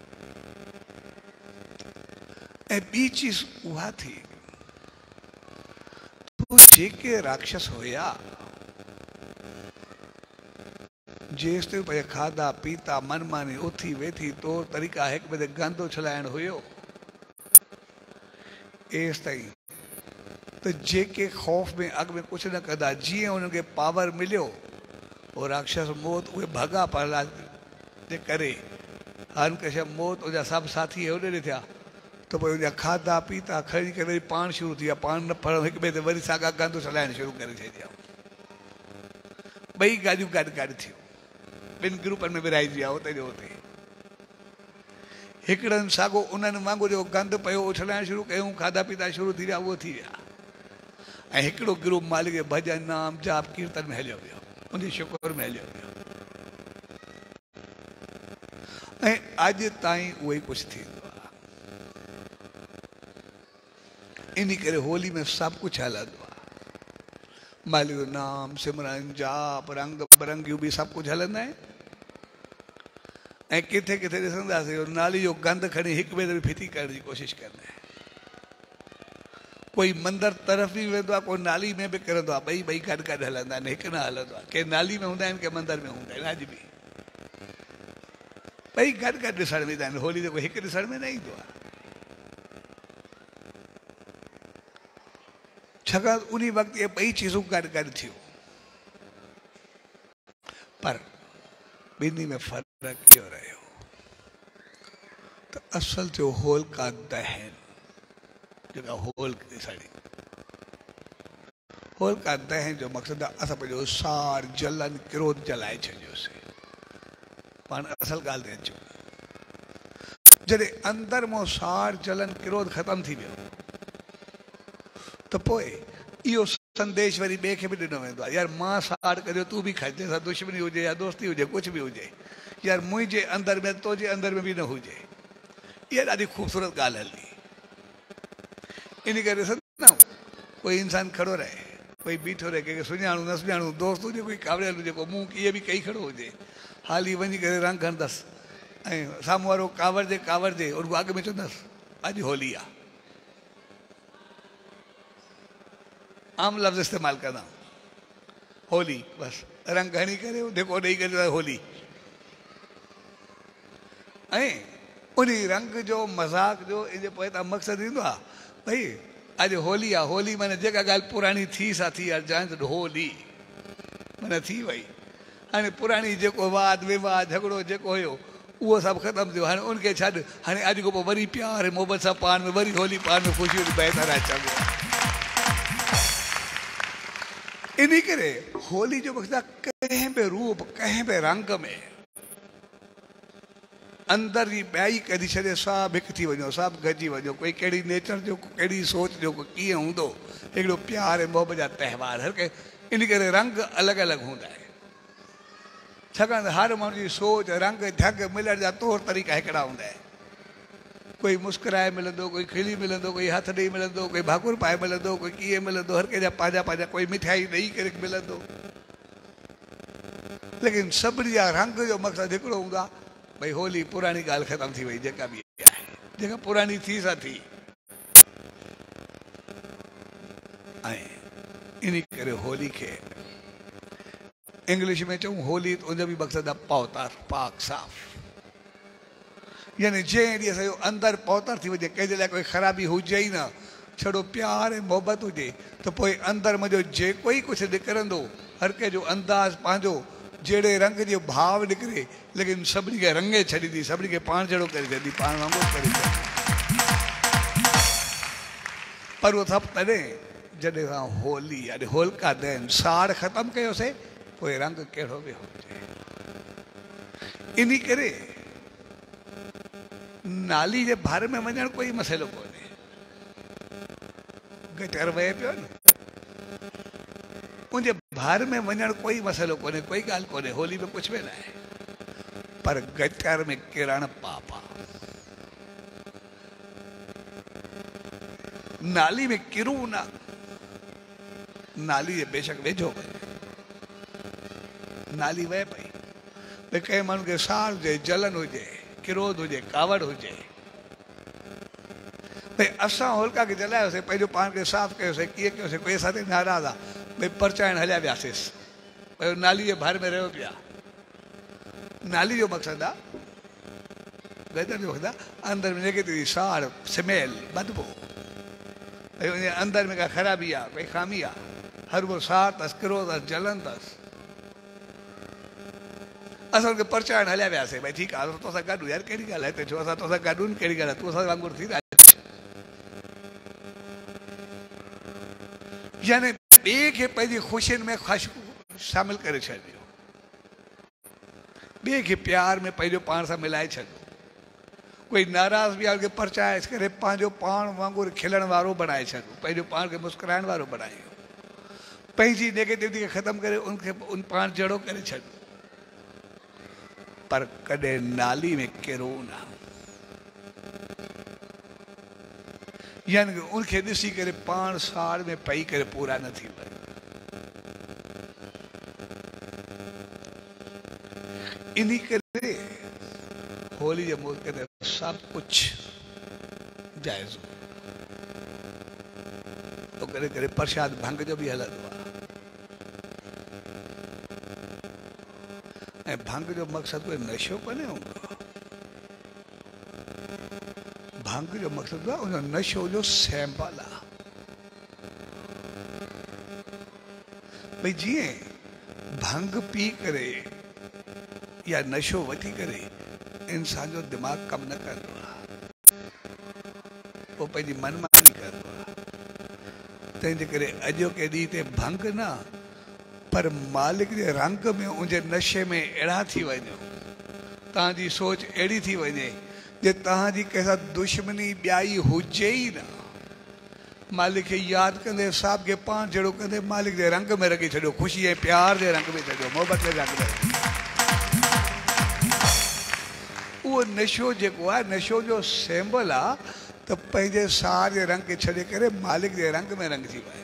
ऐं ॿी चीज उहा थी, जेके राक्षस हुया जेस ते भई खाधा पीता मनमानी उथी वेथी तौर तरीक़ा हिक ॿिए ते गंद उछलाइण हुयो, एस ताईं त जेके खौफ़ में अॻ में कुझु न कंदा, जीअं उन्हनि खे पावर मिलियो उहो राक्षस मौत उहे भॻा प्रहलाद जे करे। हरकशम मौत उनजा सभु साथी होॾे ॾिठा त पोइ उनजा खाधा पीता खणी करे वरी पाण शुरू थी विया, पाण न पढ़ण हिक ॿिए ते वरी साॻा गंद उछलाइण शुरू करे छॾिया। ॿई गाॾियूं गॾु गॾु थियूं, ॿिनि ग्रुपनि में विराइजी विया हुते जो हुते। हिकिड़नि साॻियो उन्हनि वांगुरु जेको गंद पियो उछलाइण शुरू कयूं, खाधा पीता शुरू थी विया, उहो थी विया। ऐं हिकिड़ो ग्रुप मालिक जे भॼन नाम जाप कीर्तन में हलियो वियो, उनजे शुक्र में हलियो वियो। ऐं अॼु ताईं उहो ई कुझु थींदो आहे। इन करे होली में सभु कुझु हलंदो आहे। मालिक जो नाम, सिमरन, जाप, रंग बिरंगियूं बि सभु कुझु हलंदा आहिनि। ऐं किथे किथे ॾिसंदासीं नाली जो गंद खणी हिक ॿिए ते फिटी करण जी कोशिशि कंदा आहिनि। कोई मंदर तरफ़ बि वेंदो आहे, कोई नाली में बि किरंदो आहे, ॿई गॾु गॾु हलंदा आहिनि, हिकु न हलंदो आहे। के नाली में हूंदा आहिनि, के मंदर में हूंदा आहिनि। अॼु बि ॿई गॾु गॾु ॾिसण में ईंदा आहिनि। होली ते कोई हिकु ॾिसण में न ईंदो आहे, छाकाणि उन वक़्तु इहे ॿई चीज़ूं गॾु गॾु थियूं। पर ॿिन्ही में फ़र्क़ु इहो रहियो त असल जो होलिका दहन, जेका होलिका दहन जो मक़सदु आहे असां पंहिंजो सार जलन क्रोध जलाए छॾियोसीं। पाण असल ॻाल्हि ते अचूं, जॾहिं अंदरि मां सार जलन क्रोध ख़तमु थी वियो त पोइ इहो संदेश वरी ॿिए खे बि ॾिनो वेंदो आहे, यार मां साड़ करियो तूं बि खा, जंहिंसां दुश्मनी हुजे या दोस्ती हुजे, कुझु बि हुजे, यार मुंहिंजे अंदरि में तुंहिंजे अंदरि में बि न हुजे। इहा ॾाढी ख़ूबसूरत ॻाल्हि हलंदी। इन करे ॾिसंदा कोई इंसान खड़ो रहे, कोई बीठो रहे, कंहिंखे सुञाणूं न सुञाणूं, दोस्त हुजे, कोई कावड़ियल हुजे, को मुंहुं कीअं बि कई खड़ो हुजे, हाली वञी करे रंग हणंदसि ऐं साम्हूं वारो कावड़जे और अॻ में चवंदसि अॼु होली आहे। आम लफ़्ज़ इस्तेमालु कंदा, होली, बसि रंग हणी करे धिको ॾेई करे होली। ऐं उन रंग जो मज़ाक जो इन पोइ मक़सदु ईंदो आहे भई अॼु होली आहे। होली माना जेका ॻाल्हि पुराणी थी सा थी आहे, जान होली माना थी वई। हाणे पुराणी जेको वाद विवाद झगड़ो जेको हुयो उहो सभु ख़तमु थियो। हाणे उनखे छॾ, हाणे अॼु खां पोइ वरी प्यार मोहबत सां पाण में वरी होली, पाण में ख़ुशियूं बहितर अचंदो आहे। इन करे होली जो मक़सदु आहे कंहिं बि रूप, कंहिं बि रंग में अंदर जी ॿियाई कढी छॾे, सभु हिकु थी वञो, सभु गॾिजी वञो। कोई कहिड़ी नेचर जो, कहिड़ी सोच जो, कीअं हूंदो, हिकिड़ो प्यार ऐं मोहबत जा त्योहार हर कंहिं। इन करे रंग अलॻि अलॻि हूंदा आहिनि, छाकाणि हर माण्हू जी सोच, रंग, झग मिलण जा तौर तरीक़ा हिकिड़ा हूंदा आहिनि। कोई मुस्कुराए मिलंदो, कोई खिली मिलंदो, कोई हथ ॾेई मिलंदो, कोई भाकुर पाए मिलंदो, कोई कीअं मिलंदो, हर कंहिंजा पंहिंजा पंहिंजा, कोई मिठाई ॾेई करे मिलंदो। लेकिन सभिनी जा रंग जो मक़सदु हिकिड़ो हूंदो आहे भई होली पुराणी ॻाल्हि ख़तमु थी वई, जेका बि आहे, जेका पुराणी थी सा थी। ऐं इन करे होली खे इंग्लिश में चऊं होली, उनजो बि मक़सदु आहे पवित्र, पाक, साफ़। यानी जंहिं ॾींहुं असांजो अंदरि पवित्र थी वञे, कंहिंजे लाइ कोई ख़राबी हुजे ई न, छड़ो प्यार ऐं मोहबत हुजे, त पोइ अंदरि मुंहिंजो जेको ई कुझु निकिरंदो, हर कंहिंजो अंदाज़ पंहिंजो जड़े रंग जो भाव निकरे लेकिन सभी के रंगे छड़ी दी सभी के पाण जड़ो कर दी पाण वांगुरु करे पर वो सब तॾहिं जॾहिं खां होली यानी होलिका दहन साड़ ख़त्म कयोसीं पोइ रंग कहिड़ो बि हुजे इन करे नाली जे भर में वञणु कोई मसइलो कोन्हे गटर वहे पियो न उनजे भर में वञणु कोई मसइलो कोन्हे कोई ॻाल्हि कोन्हे होली में कुझु बि न आहे पर गटर में किरणु पाप आहे नाली में किरूं न नाली जे बेशक वेझो वञे नाली वहे पई भई कंहिं माण्हू खे साड़ हुजे जलन हुजे क्रोध हुजे कावड़ हुजे भई असां होलिका खे जलायोसीं पंहिंजो पाण खे साफ़ कयोसीं कीअं कयोसीं कोई असां ते नाराज़ आहे भई परचाइण हलिया वियासीं भई नाली जे भर में रहियो पिया नाली जो मक़सदु आहे गदर जो मक़सदु आहे अंदरि में जेके थी साड़ स्मेल बदबू भई उन अंदरि में का ख़राबी आहे कोई ख़ामी आहे हर वो साड़ अथसि क्रोध अथसि जलन अथसि असां हुनखे परचाइण हलिया वियासीं भई ठीकु आहे तोसां गॾु यार कहिड़ी ॻाल्हि आहे हिते छो असां तोसां गॾु न कहिड़ी ॻाल्हि आहे तूं असां वांगुरु थी यानी ॿिए खे पंहिंजी ख़ुशियुनि में शामिल करे छॾियो ॿिए खे प्यार में पंहिंजो पाण सां मिलाए छॾियो कोई नाराज़ बि आहे हुनखे परचाए करे पंहिंजो पाण वांगुरु खिलण वारो बणाए छॾियो पंहिंजो पाण खे मुस्कुराइण वारो बणायो पंहिंजी नेगेटिविटी खे ख़तमु करे उनखे उन पाण जहिड़ो करे छॾियो पर कॾहिं नाली में किरो न यानी कि उनखे ॾिसी करे पाण साड़ में पई करे पूरा न थी वञे इन करे होली जे मौके ते सभु कुझु जाइज़ तो करे करे प्रसाद भंग जो बि हलंदो आहे ऐं भंग जो मक़सदु कोई नशो कोन्हे हूंदो भंग जो मक़सदु आहे उन नशो जो सैंपल आहे भई जीअं भंग पी करे या नशो वठी करे इंसान जो दिमाग़ कमु न कंदो आहे पोइ पंहिंजी मनमानी कंदो आहे तंहिंजे करे अॼोके ॾींहं ते भंग न पर मालिक जे रंग में उनजे नशे में अहिड़ा थी वञो तव्हांजी सोच अहिड़ी थी वञे जे तव्हांजी कंहिंसां दुश्मनी ॿियाई हुजे ई न मालिक खे यादि कंदे साहब खे पाण जहिड़ो कंदे मालिक जे रंग में रखी छॾियो ख़ुशी ऐं प्यार जे रंग में छॾियो मोहबत जे रंग में उहो नशो जेको आहे नशो जो सैंबल आहे त पंहिंजे सार जे रंग खे छॾे करे मालिक जे रंग में रंग थी वञे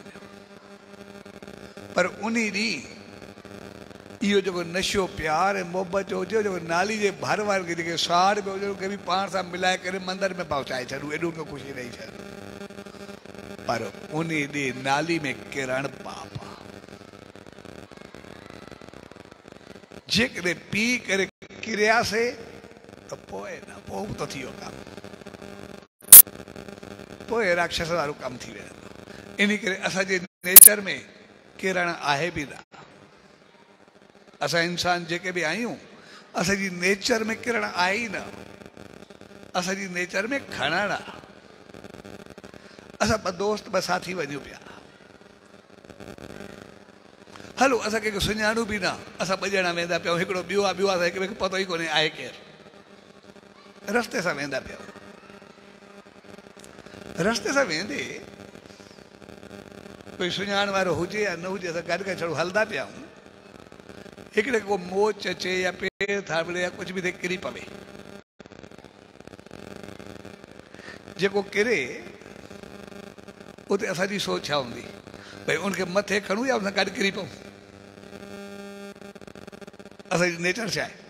पर उन ॾींहुं इहो जेको नशो प्यार ऐं मोहबत जो हुजे जेको नाली जे भर वारे खे जेके साड़ पियो हुजे उनखे बि पाण सां मिलाए करे मंदर में पहुचाए छॾूं एॾो उनखे ख़ुशी ॾेई छॾूं पर उन ॾींहुं नाली में किरणु पाप आहे जेकॾहिं पी करे किरियासीं त पोइ न पोइ बि थो थी वियो कमु पोइ राक्षस वारो कमु थी वेंदो इन करे असांजे नेचर में किरण आहे बि न असां इंसान जेके बि आहियूं असांजी नेचर में किरण आहे ई न असांजी नेचर में खणण आहे असां ॿ दोस्त ॿ साथी वञूं पिया हलो असां कंहिंखे सुञाणूं बि न असां ॿ ॼणा वेंदा पिया हिकिड़ो ॿियो आहे हिक ॿिए खे पतो ई कोन्हे आहे केरु रस्ते सां वेंदा पिया रस्ते सां वेंदे कोई सुञाण वारो हुजे या न हुजे असां गॾु करे छड़ो हलंदा पिया आहियूं हिकिड़े को मोच अचे या पेर थाबड़े या कुझु बि थिए किरी पवे जेको किरे उते असांजी सोच छा हूंदी भई उनखे मथे खणूं या उनसां गॾु किरी पऊं असांजी नेचर छा आहे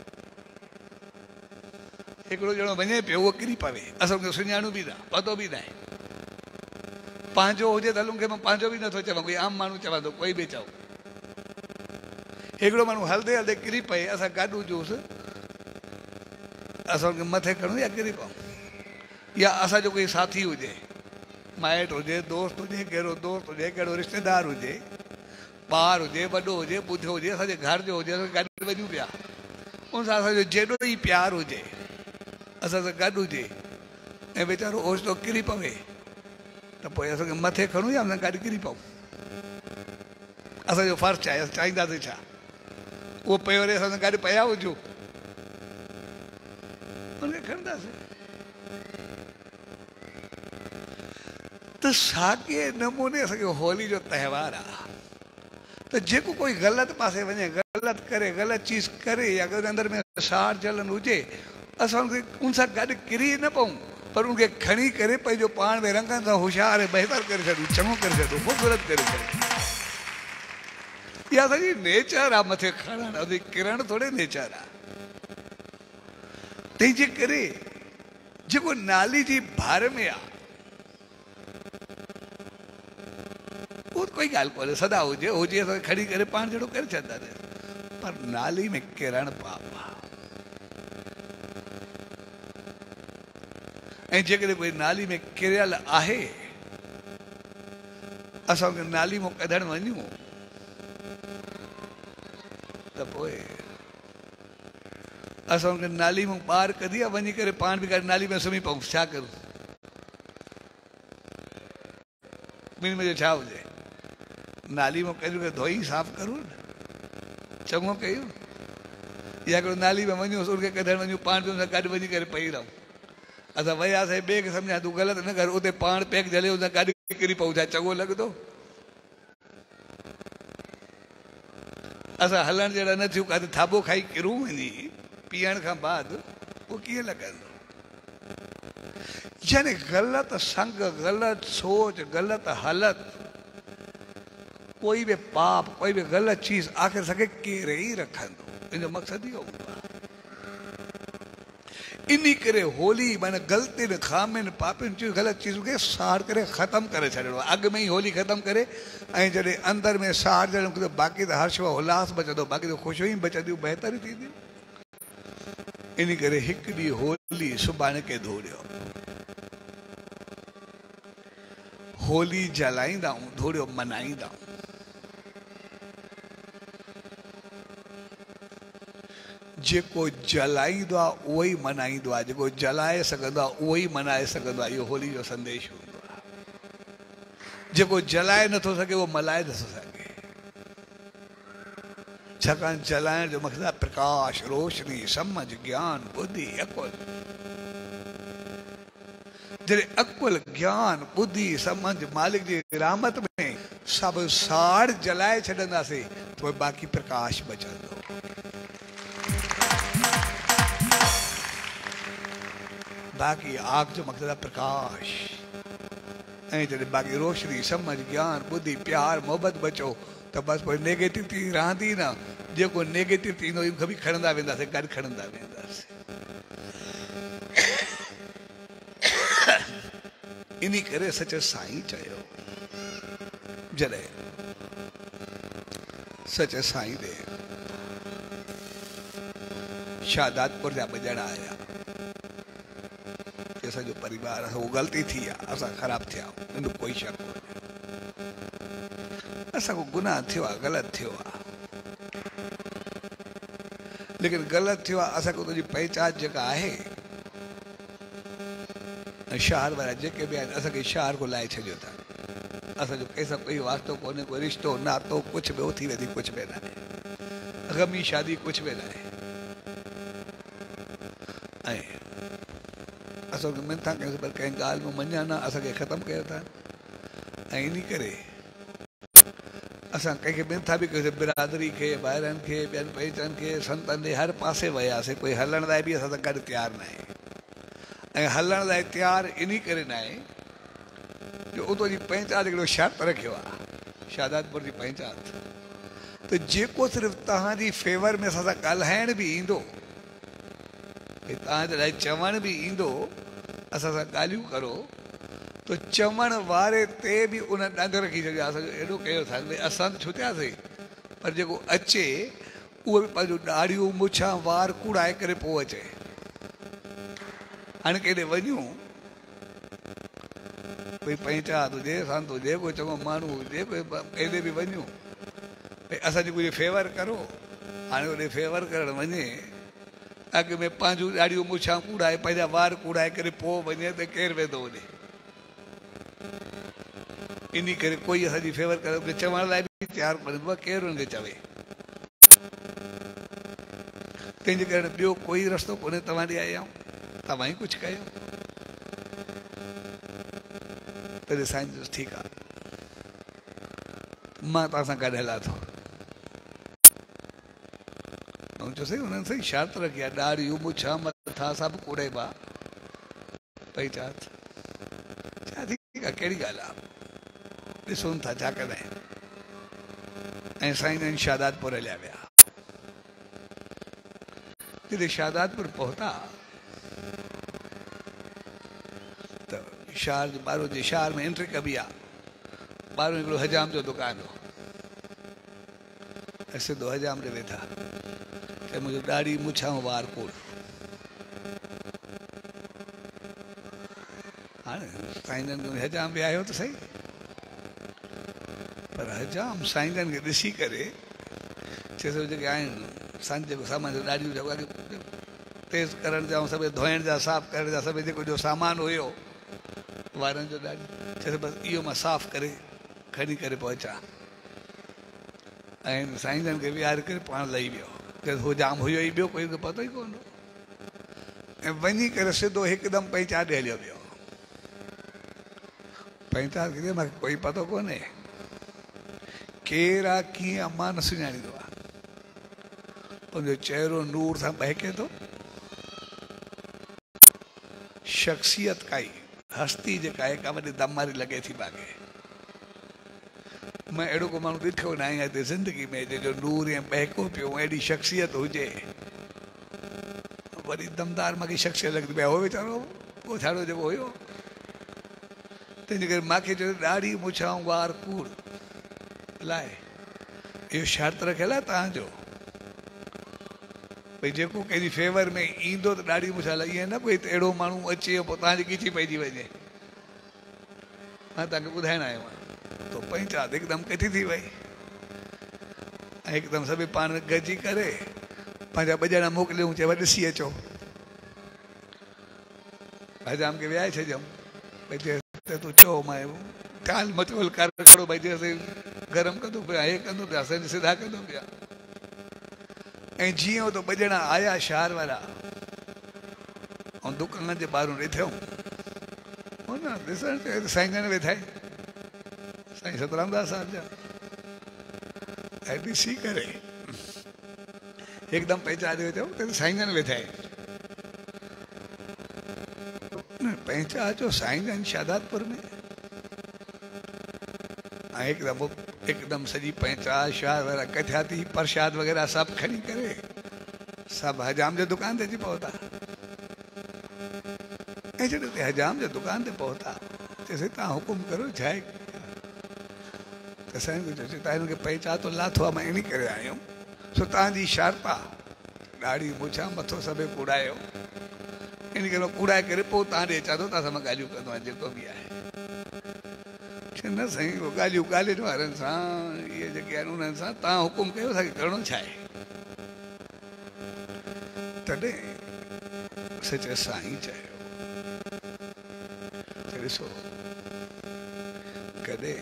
हिकिड़ो ॼणो वञे पियो उहो किरी पवे असां उनखे सुञाणूं बि न पतो बि न आहे पंहिंजो हुजे त हलूं खे मां पंहिंजो बि नथो चवां कोई आम माण्हू चवंदो कोई बि चओ हिकिड़ो माण्हू हलंदे हलंदे किरी पए असां गॾु हुजूंसि असां हुनखे मथे खणूं या किरी पऊं या असांजो कोई साथी हुजे माइट हुजे दोस्त हुजे कहिड़ो दोस्त हुजे कहिड़ो रिश्तेदार हुजे ॿार हुजे वॾो हुजे ॿुधियो हुजे असांजे घर जो हुजे असां गॾु वञूं पिया उन सां असांजो जेॾो ई प्यारु हुजे असां सां गॾु हुजे ऐं वीचारो ओचितो किरी पवे त पोइ असांखे मथे खणूं या हुन गॾु किरी पऊं असांजो फर्ज़ु आहे असां चाहींदासीं छा उहो पियो वरी असां सां गॾु पिया हुजूं हुनखे खणंदासीं त साॻिए नमूने असांखे होली जो त्योहार आहे त जेको कोई ग़लति पासे वञे ग़लति करे ग़लति चीज़ करे या अगरि अंदरि में साड़ जलन हुजे असां उनखे उन सां गॾु किरी न पऊं पर उनखे खणी करे पंहिंजो पाण में रंगनि सां होशियारु बहितर करे छॾूं चङो करे छॾूं ख़ूबसूरत करे छॾूं इहा असांजी नेचर आहे मथे खणणु असांजी किरण थोरे नेचर आहे तंहिंजे करे जेको नाली जी भार में आहे उहो कोई ॻाल्हि कोन्हे सदा हुजे हुजे असां खणी करे पाण जहिड़ो करे छॾंदासीं पर नाली में किरण पाप आहे ऐं जेकॾहिं कोई नाली में किरियल आहे असां हुनखे नाली मां कढणु वञूं त पोइ असां हुनखे नाली मां ॿाहिरि कढी आहे वञी करे पाण बि करे नाली में सुम्ही पऊं छा करूं ॿिनि में छा हुजे नाली मां कढी धोई साफ़ करूं चङो कयूं या हिकिड़ो नाली में वञूं उनखे कढणु वञूं पाण बि हुन सां गॾु वञी करे पई रहूं असां वियासीं ॿिए खे सम्झा तूं ग़लति न कर उते पाण पैक जले हुन सां गॾु किरी पऊं छा चङो लॻंदो असां हलण जहिड़ा न थियूं काथे थाॿो खाई किरूं वञी पीअण खां बाद उहो कीअं लॻंदो यानी ग़लति संग ग़लति सोच ग़लति हालत कोई बि पाप कोई बि ग़लति चीज़ आख़िर सके केरे ई रखंदो इन जो मक़सदु इहो हूंदो आहे इन करे होली माना ग़लतियुनि खामियुनि पापियुनि चीज़ ग़लति चीज़ खे साड़ करे ख़तमु करे छॾिणो आहे अॻु में ई होली ख़तमु करे ऐं जॾहिं अंदरि में साड़ ॼणो बाक़ी त हर्ष उल्लास बचंदो बाक़ी त ख़ुशियूं ई बचंदियूं बहितर थींदियूं इन करे हिकु ॾींहुं होली सुभाणे खे धोड़ियो होली जलाईंदा आहियूं धोड़ियो मनाईंदा आहियूं जेको जलाईंदो आहे उहो ई मनाईंदो आहे जेको जलाए सघंदो आहे उहो ई मनाए सघंदो आहे इहो होली जो संदेश हूंदो आहे जेको जलाए नथो सघे उहो मल्हाए नथो सघे छाकाणि जलाइण जो मक़सदु आहे प्रकाश रोशनी समझ ज्ञान बुद्धि अकुल जॾहिं अकुल ज्ञान बुद्धि समझ मालिक जी रहमत में सभु साड़ जलाए छॾंदासीं त पोइ बाक़ी प्रकाश बचंदो बाक़ी आग जो मक़सदु आहे प्रकाश ऐं जॾहिं बाक़ी रोशनी समझ ज्ञान बुद्धि प्यार मोहबत बचो त बसि पोइ नेगेटिविटी रहंदी न जेको नेगेटिव थींदो उनखे बि खणंदा वेंदासीं गॾु खणंदा वेंदासीं इन करे सच साईं चयो जॾहिं सच साईं ॾे शादातपुर जा ॿ ॼणा आया असांजो परिवार उहो ग़लती थी आहे असां ख़राबु थिया हिन कोई शक कोन्हे असांजो गुनाह थियो आहे ग़लति थियो आहे लेकिन ग़लति थियो आहे असांखे उनजी पहचान जेका आहे शहर वारा जेके बि आहिनि असांखे शहर को लाइ छॾियो था असांजो कंहिंसां कोई वास्तो कोन्हे कोई रिश्तो नातो कुझु बि उथी वेंदी कुझु बि न आहे गमी शादी कुझु बि न आहे ऐं असांखे मिनता कयोसीं पर कंहिं ॻाल्हि में मञा न असांखे ख़तमु कयो था ऐं इन करे असां कंहिंखे मिनता बि कयोसीं बिरादरी खे ॿाहिरनि खे ॿियनि पंहिंजनि खे संतनि खे हर पासे वियासीं कोई हलण लाइ बि असां सां गॾु तयारु न आहे ऐं हलण लाइ तयारु इन करे न आहे जो उतो जी पहचान हिकिड़ो शर्त रखियो आहे शादातपुर जी पहचान त जेको सिर्फ़ु तव्हांजी फेवर में असां सां ॻाल्हाइण बि ईंदो तव्हांजे लाइ चवण बि ईंदो असां सां ॻाल्हियूं करो त चवण वारे ते बि उन ॾंग रखी छॾियो असांजो एॾो कयो था भई असां त छो थियासीं पर जेको अचे उहो बि पंहिंजो ॾाढ़ियूं मुछां वार कूड़ाए करे पोइ अचे हाणे केॾे वञूं कोई पहचान हुजे संत हुजे कोई चङो माण्हू हुजे कोई केॾे बि वञूं असांजी कुछ फेवर करो। हाणे ओॾे फेवर करण वञे, अॻ में पंहिंजूं ॾाढियूं मुछां कूड़ाए, पंहिंजा वार कूड़ाए करे पोइ वञे त केरु वेंदो होॾे? इन करे कोई असांजी फेवर करे चवण लाइ बि तयारु कोन्हे, बाबा केरु हुनखे चवे। तंहिंजे करे ॿियो कोई रस्तो कोन्हे, तव्हां ॾे आया आहियूं, तव्हां ई कुझु कयो। तॾहिं साईं चयोसि ठीकु आहे, मां तव्हां सां गॾु हलां थो। चयोसि हुननि साईं शर्त रखी आहे, ॾाढ़ियूं मुछां मथां सभु कूड़ेबा। भई छा ठीकु आहे, कहिड़ी ॻाल्हि आहे, ॾिसूं था छा कंदा आहिनि। ऐं साईं जन शादातपुर हलिया विया। जॾहिं शादातपुर पहुता त शहर जे ॿाहिरो जे शहर में एंट्री कबी आहे, ॿाहिरों हिकिड़ो हजाम जो दुकानु हो। ऐं सिधो हजाम ॾे वेठा, चए मुंहिंजो ॾाढ़ी मुछां वार कूड़। हाणे साईं जन हजाम बि आयो त सही, पर हजाम साईं जन खे ॾिसी करे चएसि जेके आहिनि संत जेको सामान ॾाढियूं तेज़ करण जा, सभु धोइण जा, साफ़ करण जा, सभु जेको जो सामान हुयो वारनि जो ॾाढी, चएसि बसि इहो मां साफ़ करे खणी करे पहुचा। ऐं साईं जन खे विहारे करे पाण लही वियो। चएसि हो जाम हुयो ई ॿियो कोई पतो ई कोन हो। ऐं वञी करे सिधो हिकदमि पंहिंचा ॾे हलियो वियो। पंहिंचा खे मूंखे कोई पतो कोन्हे केरु आहे, कीअं आहे, मां न सुञाणींदो आहे। पंहिंजो चहिरो नूर सां बहके थो। शख्सियत काई, हस्ती जेका आहे, का वॾी दम वारी लॻे थी बाक़ी। मैं अहिड़ो को माण्हू ॾिठो न आहे हिते ज़िंदगी में जंहिंजो नूर ऐं बहको पियो, एॾी शख्सियत हुजे, वॾी दमदार मूंखे शख्सियत लॻंदी पई। हो वीचारो पोछाड़ो जेको हुयो, तंहिंजे करे मूंखे चयो ॾाढी मुछां वार कूड़ लाइ इहो शर्त रखियल आहे तव्हांजो, भई जेको कंहिंजी फेवर में ईंदो त ॾाढी मुछां लाइ, ईअं न कोई अहिड़ो माण्हू अचे पोइ तव्हांजी खीची पइजी वञे। मां तव्हांखे ॿुधाइण आयो आहियां। तो पंचायत हिकदमि कठी थी वई, ऐं हिकदमि सभई पाण गॾिजी करे पंहिंजा ॿ ॼणा मोकिलियूं, चयो ॾिसी अचो। हजाम खे विहाए छॾियऊं, भई तूं चओ, मां टाल मचोल कर खड़ो, भई जेसि गरम कंदो पिया, हे कंदो पिया, असांजे सिधा कंदो पिया। ऐं जीअं तो ॿ ॼणा आया शहर वारा, ऐं दुकान जे ॿाहिरूं ॾिठऊं, हो न ॾिसण चयो साईं जन वेठा आहिनि, साईं सतरामदास साहिब जा। ऐं ॾिसी करे हिकदमि पहचान चयो त साईं जन वेठा आहिनि। पहचान जो साईं जन शादातपुर में, ऐं हिकदमि सॼी पहचान शहर वारा कठिया थी, प्रसाद वग़ैरह सभु खणी करे सभु हजाम जे दुकान ते अची पहुता। ऐं जॾहिं हजाम जे दुकान ते पहुता, चइसि तव्हां हुकुम करो छा आहे। त साईं चयोसि तव्हां हिनखे पहचान तो लाथो आहे, मां इन करे आयुमि, सो तव्हांजी शर्त आहे, ॾाढी मुछां मथो सभु कूड़ायो, इन करे कूड़ाए करे पोइ तव्हां ॾे अचां थो, तव्हां सां मां ॻाल्हियूं कंदो आहियां जेको बि आहे। न साईं उहो ॻाल्हियूं ॻाल्हियुनि वारनि सां, इहे जेके आहिनि उन्हनि सां तव्हां हुकुम कयो, असांखे करिणो छा आहे। तॾहिं सचे साईं चयो त ॾिसो, कॾहिं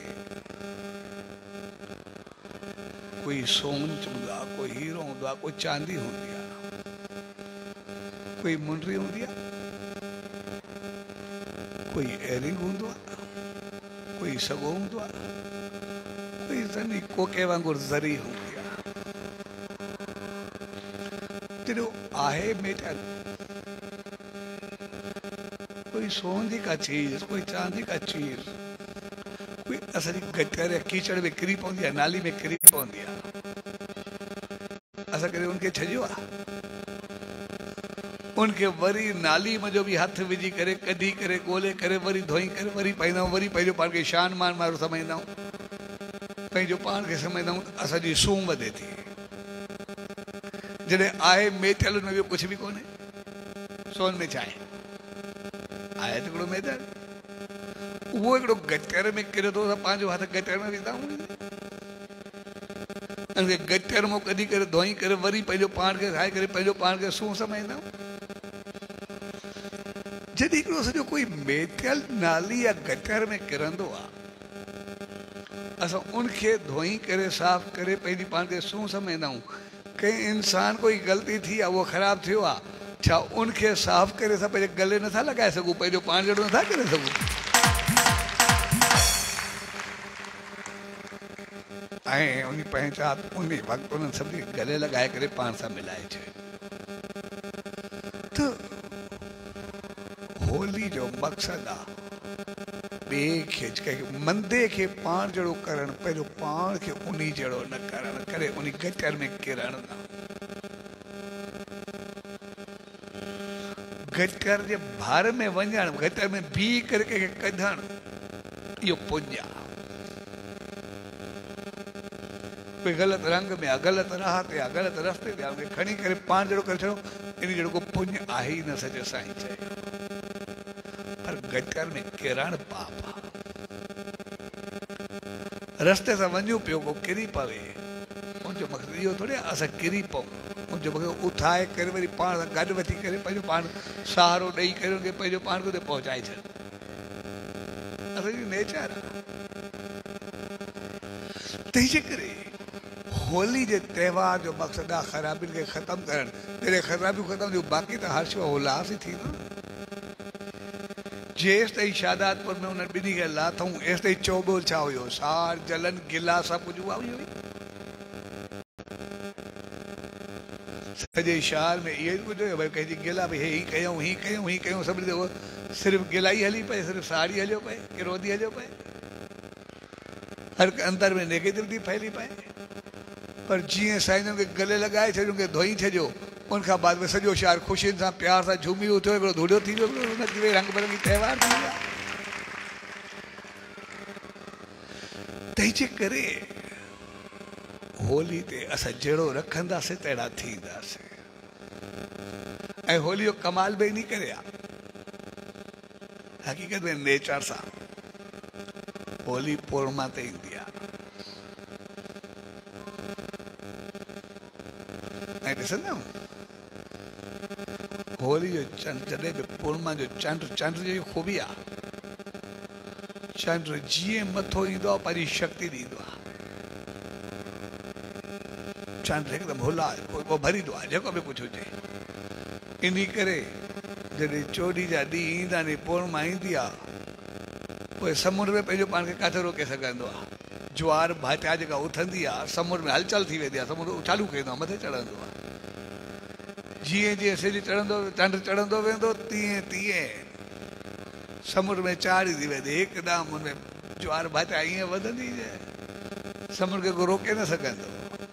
कोई सोन हूंदो आहे, कोई हीरो हूंदो आहे, कोई चांदी हूंदी आहे, कोई मुंडरी हूंदी आहे, कोई एयरिंग हूंदो आहे, कोई सॻो हूंदो आहे, कोई ज़नी कोके वांगुरु ज़री हूंदी आहे। जॾहिं आहे मेटल, कोई सोन जी का चीज़, कोई चांदी का चीज़, कोई असांजी गटर या कीचड़ में किरी पवंदी आहे, नाली में किरी पवंदी आहे, असां करे उनखे छॾियो आहे, उनखे वरी नाली में जो बि हथ विझी करे कढी करे ॻोल्हे करे वरी धोई करे वरी पाईंदा आहियूं, वरी पंहिंजो पाण खे शान मान वारो सम्झंदा आहियूं, पंहिंजो पाण खे सम्झंदा आहियूं, असांजी सूंह वधे थी। जॾहिं आहे मेटल, हुन जो कुझु बि कोन्हे, सोन में छा आहे, आहे त हिकिड़ो मेटल, उहो हिकिड़ो गटर में किरे थो, पंहिंजो हथ गटर में विझंदा आहियूं, उनखे गटर मां कढी करे धोई करे वरी पंहिंजो पाण खे ठाहे करे पंहिंजो पाण खे सूंहुं समाईंदा आहियूं। जॾहिं हिकिड़ो सॼो कोई मेटियल नाली या गटर में किरंदो आहे, असां उनखे धोई करे साफ़ करे पंहिंजी पाण खे सूंहुं समाईंदा आहियूं। कंहिं इंसान कोई ग़लती थी आहे, उहो ख़राबु थियो आहे, छा उनखे साफ़ करे असां पंहिंजे गले नथा लॻाए सघूं, पंहिंजो पाण जहिड़ो नथा करे सघूं? ऐं उन पहचान उन वक़्तु उन्हनि सभिनी गले लॻाए करे पाण सां मिलाए छॾियो। त होली जो मक़सदु आहे ॿिए खे कंहिं मंदे खे पाण जहिड़ो करणु, पंहिंजो पाण खे उन जहिड़ो न करणु, करे उन गटर में किरणु न। गटर जे भार में वञणु, गटर में बीह करे कंहिंखे कढणु, इहो पुञ आहे। कोई ग़लति रंग में आहे, ग़लति राह ते आहे, ग़लति रस्ते ते आहे, खणी करे पाण जहिड़ो करे छॾियो, इन जहिड़ो को पुञ आहे ई न। सॼो साईं चयो पर गटर में किरणु पाप आहे। रस्ते सां वञूं पियो, को किरी पवे, उनजो मक़सदु इहो थोरी आहे असां किरी पऊं। उनजो मक़सदु उथाए करे वरी पाण सां गॾु वठी करे पंहिंजो पाण सहारो ॾेई करे उनखे पंहिंजो पाण खे उते पहुचाए छॾ। असांजी नेचर आहे। तंहिंजे करे होली जे त्योहार जो मक़सदु आहे ख़राबियुनि खे ख़तमु करणु। जॾहिं ख़राबियूं ख़तमु थियूं, बाक़ी त हर्ष उल्लास ई थींदो। जेसि ताईं शादातपुर में उन ॿिन्ही खे लाथऊं, एसि ताईं चौबो छा हुयो, सार जलन गिला सभु कुझु उहा हुई। सॼे शहर में इहो ई कुझु हुयो, भई कंहिंजी गिला भई हीअ कयूं, हीअ कयूं, हीअ कयूं, सभिनी ते सिर्फ़ु गिला ई हली पए, सिर्फ़ु साड़ी हलियो पए, किरोदी हलियो पए। हर अंदर में नेगेटिविटी फैली पए। पर जीअं साईं खे गले लॻाए छॾियो, खे धोई छॾियो, उनखां बाद में सॼो शहर ख़ुशियुनि सां प्यार सां झूमी उथियो, हिकिड़ो धुड़ियो थी वियो, हुनखे रंग बिरंगी त्योहार थी विया। तंहिंजे करे होली ते असां जहिड़ो रखंदासीं तहिड़ा थींदासीं। ऐं होली जो कमाल बि इन करे आहे, हक़ीक़त में नेचर सां होली पूर्णिमा ते ईंदी आहे। ऐं ॾिसंदा होली जो चंड, जॾहिं बि पूर्णिमा जो चंड, चंड जी ख़ूबी आहे, चंड जीअं मथो ईंदो आहे पंहिंजी शक्ति ॾींदो आहे। चंड हिकदमि हुला पोइ भरींदो आहे, जेको बि कुझु हुजे। इन करे जॾहिं चोॾहीं जा ॾींहं ईंदा आहिनि, पूर्णिमा ईंदी आहे, पोइ समुंड में पंहिंजो पाण खे किथे रोके सघंदो आहे। ज्वार भाटा जेका उथंदी आहे, समुंड में हलचल थी वेंदी आहे, समुंड उछालू कंदो आहे, मथे चढ़ंदो आहे। जीअं जीअं सिज चढ़ंदो, चंड चढ़ंदो वेंदो, तीअं तीअं समुंड में चाढ़ी थी वेंदी। हिकदमि हुनमें ज्वार भाटा ईअं वधंदी, समुंड खे को रोके न सघंदो।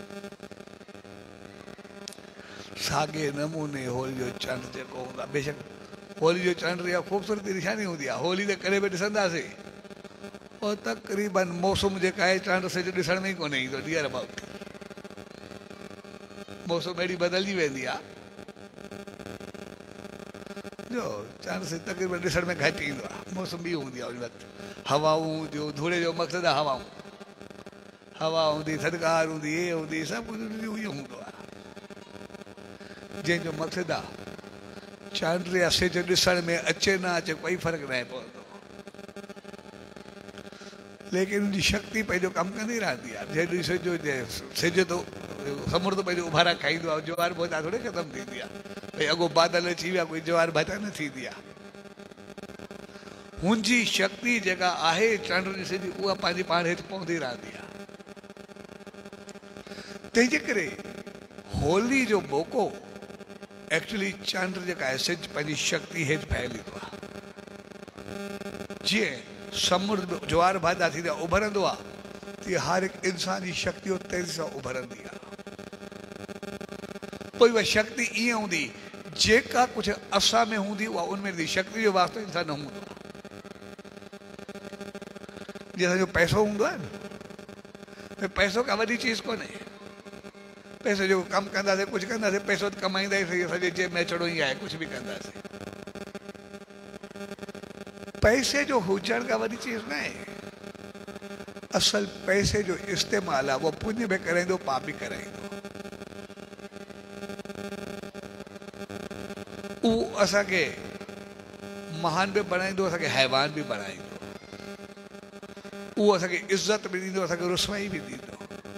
साॻे नमूने होली जो चंड जेको हूंदो आहे, बेशक होली जो चंड इहा ख़ूबसूरती निशानी हूंदी आहे। होली ते करे बि ॾिसंदासीं, पोइ तक़रीबन मौसम जेका आहे, चंड सिज ॾिसण में ई कोन्हे ईंदो। डियर अबाउट मौसम अहिड़ी बदिलजी वेंदी आहे जो चंड सिज तक़रीबन ॾिसण में घटि ईंदो आहे। मौसम बि हूंदी आहे उन वक़्तु, हवाऊं हूंदियूं, धूड़े जो मक़सदु आहे हवाऊं, हवा हूंदी, थधिकार हूंदी, इहे हूंदी, सभु कुझु इहो हूंदो आहे। जंहिंजो मक़सदु आहे चंड या सिज ॾिसण में अचे न अचे कोई फ़र्क़ु न पवंदो, लेकिन उनजी शक्ति पंहिंजो कमु कंदी रहंदी आहे। जॾहिं सिज थो समुंड तो पंहिंजो उभारा खाईंदो आहे, ज्वार भाटा थोरी ख़तमु थींदी आहे। भई अॻो बादल अची विया, कोई ज्वार भाटा न थींदी आहे। हुनजी शक्ति जेका आहे चंड जी सिज, उहा पंहिंजी पाण हेठि पवंदी रहंदी आहे। तंहिंजे करे होली जो मौक़ो एक्चुअली चंड जेका आहे, सिज पंहिंजी शक्ति हेठि फैलींदो आहे। जीअं समुंड ज्वार भाटा थींदा उभरंदो आहे, तीअं हर हिकु इंसान जी शक्ति तेज़ी सां उभरंदी आहे। पोइ उहा शक्ति ईअं हूंदी, जेका कुझु असां में हूंदी उहा उनमें ईंदी। शक्ति जो वास्तो इंसान न हूंदो आहे। जीअं असांजो पैसो हूंदो आहे न, पैसो का वॾी चीज़ कोन्हे। पैसो जेको कमु कंदासीं, कुझु कंदासीं, पैसो कमाईंदासीं, असांजे जेब में अचिणो ई आहे, कुझु बि कंदासीं। पैसे जो हुजण का वॾी चीज़ न आहे। असल पैसे जो इस्तेमाल आहे वो पुण्य भी कराईंदो पाप भी कराईंदो। उहो असांखे महान भी बणाईंदो, असांखे हैवान भी बणाईंदो। उहो असांखे इज़त भी ॾींदो, असांखे रुसवाई भी ॾींदो।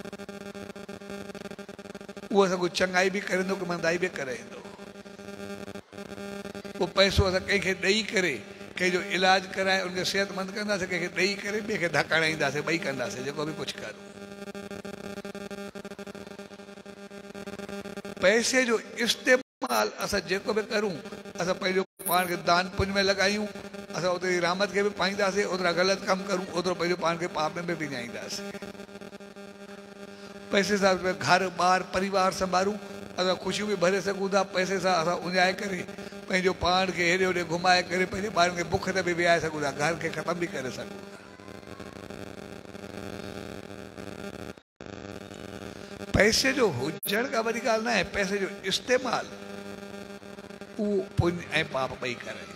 उहो असांखे चङाई भी कराईंदो कि मंदाई भी कराईंदो। वो पैसो असां कंहिंखे ॾेई करे कंहिंजो इलाज कराए उनखे सेहतमंद कंदासीं, कंहिंखे ॾेई करे ॿिए खे धक हणाईंदासीं, ॿई कंदासीं, जेको भी कुझु करूं। पैसे जो इस्तेमाल असां जेको भी करूं, असां पंहिंजो पाण खे दान पुण्य में लॻायूं, असां ओतिरी रहमत खे भी पाईंदासीं, ओतिरा ग़लति कमु करूं ओतिरो पंहिंजो पाण खे पाप में भी विञाईंदासीं। पैसे सां घर ॿार परिवार संभालूं, असां ख़ुशियूं भी भरे सघूं था। पैसे सां असां उञाए करे पंहिंजो पाण खे हेॾे होॾे घुमाए करे पंहिंजे ॿारनि खे बुख ते भी विहाए सघूं था, घर खे ख़तम भी करे सघूं था। पैसे जो हुजण खां वॾी ॻाल्हि न आहे, पैसे जो इस्तेमाल उहो पुण्य ऐं पाप ॿई कराईंदो।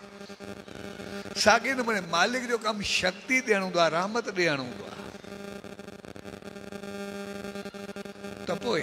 साॻे नमूने मालिक जो कमु शक्ति ॾियणु हूंदो आहे, रहमत ॾियणु हूंदो आहे। त पोइ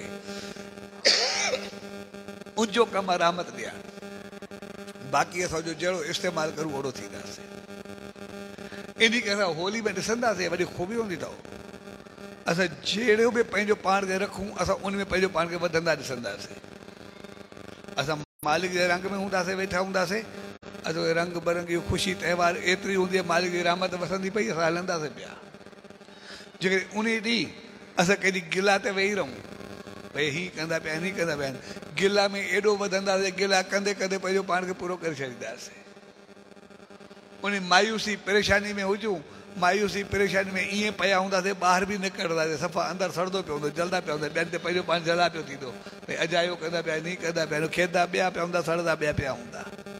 उनजो कमु आहे रहमत ॾियणु। बाक़ी असां जो जहिड़ो इस्तेमाल करूं ओड़ो थींदासीं। इन करे असां होली में ॾिसंदासीं, वॾी ख़ूबी हूंदी अथव। असां जहिड़ो भी पंहिंजो पाण खे रखूं, असां उन में पंहिंजो पाण खे वधंदा ॾिसंदासीं। असां मालिक जे रंग में हूंदासीं, वेठा हूंदासीं, असां रंग बिरंगी ख़ुशी त्योहार एतिरी हूंदी आहे, मालिक जी रहमत वसंदी पई, असां हलंदासीं पिया। जेकॾहिं उन ॾींहुं असां केॾी गिला ते वेही रहूं, भई हीअं कंदा पिया हीअं कंदा पिया, गिला में एॾो वधंदासीं, गिला कंदे कंदे पंहिंजो पाण खे पूरो करे छॾींदासीं। उन मायूसी परेशानी में हुजूं, मायूसी परेशानी में ईअं पिया हूंदासीं, ॿाहिरि बि निकिरंदासीं, सफ़ा अंदरि सड़ंदो पियो हूंदो, जलदा पिया हूंदा, ॿियनि ते पंहिंजो पाण जला पियो थींदो, भई अजायो कंदा पिया नी कंदा पिया, खेदा ॿिया पिया हूंदा, सड़ंदा ॿिया पिया हूंदा।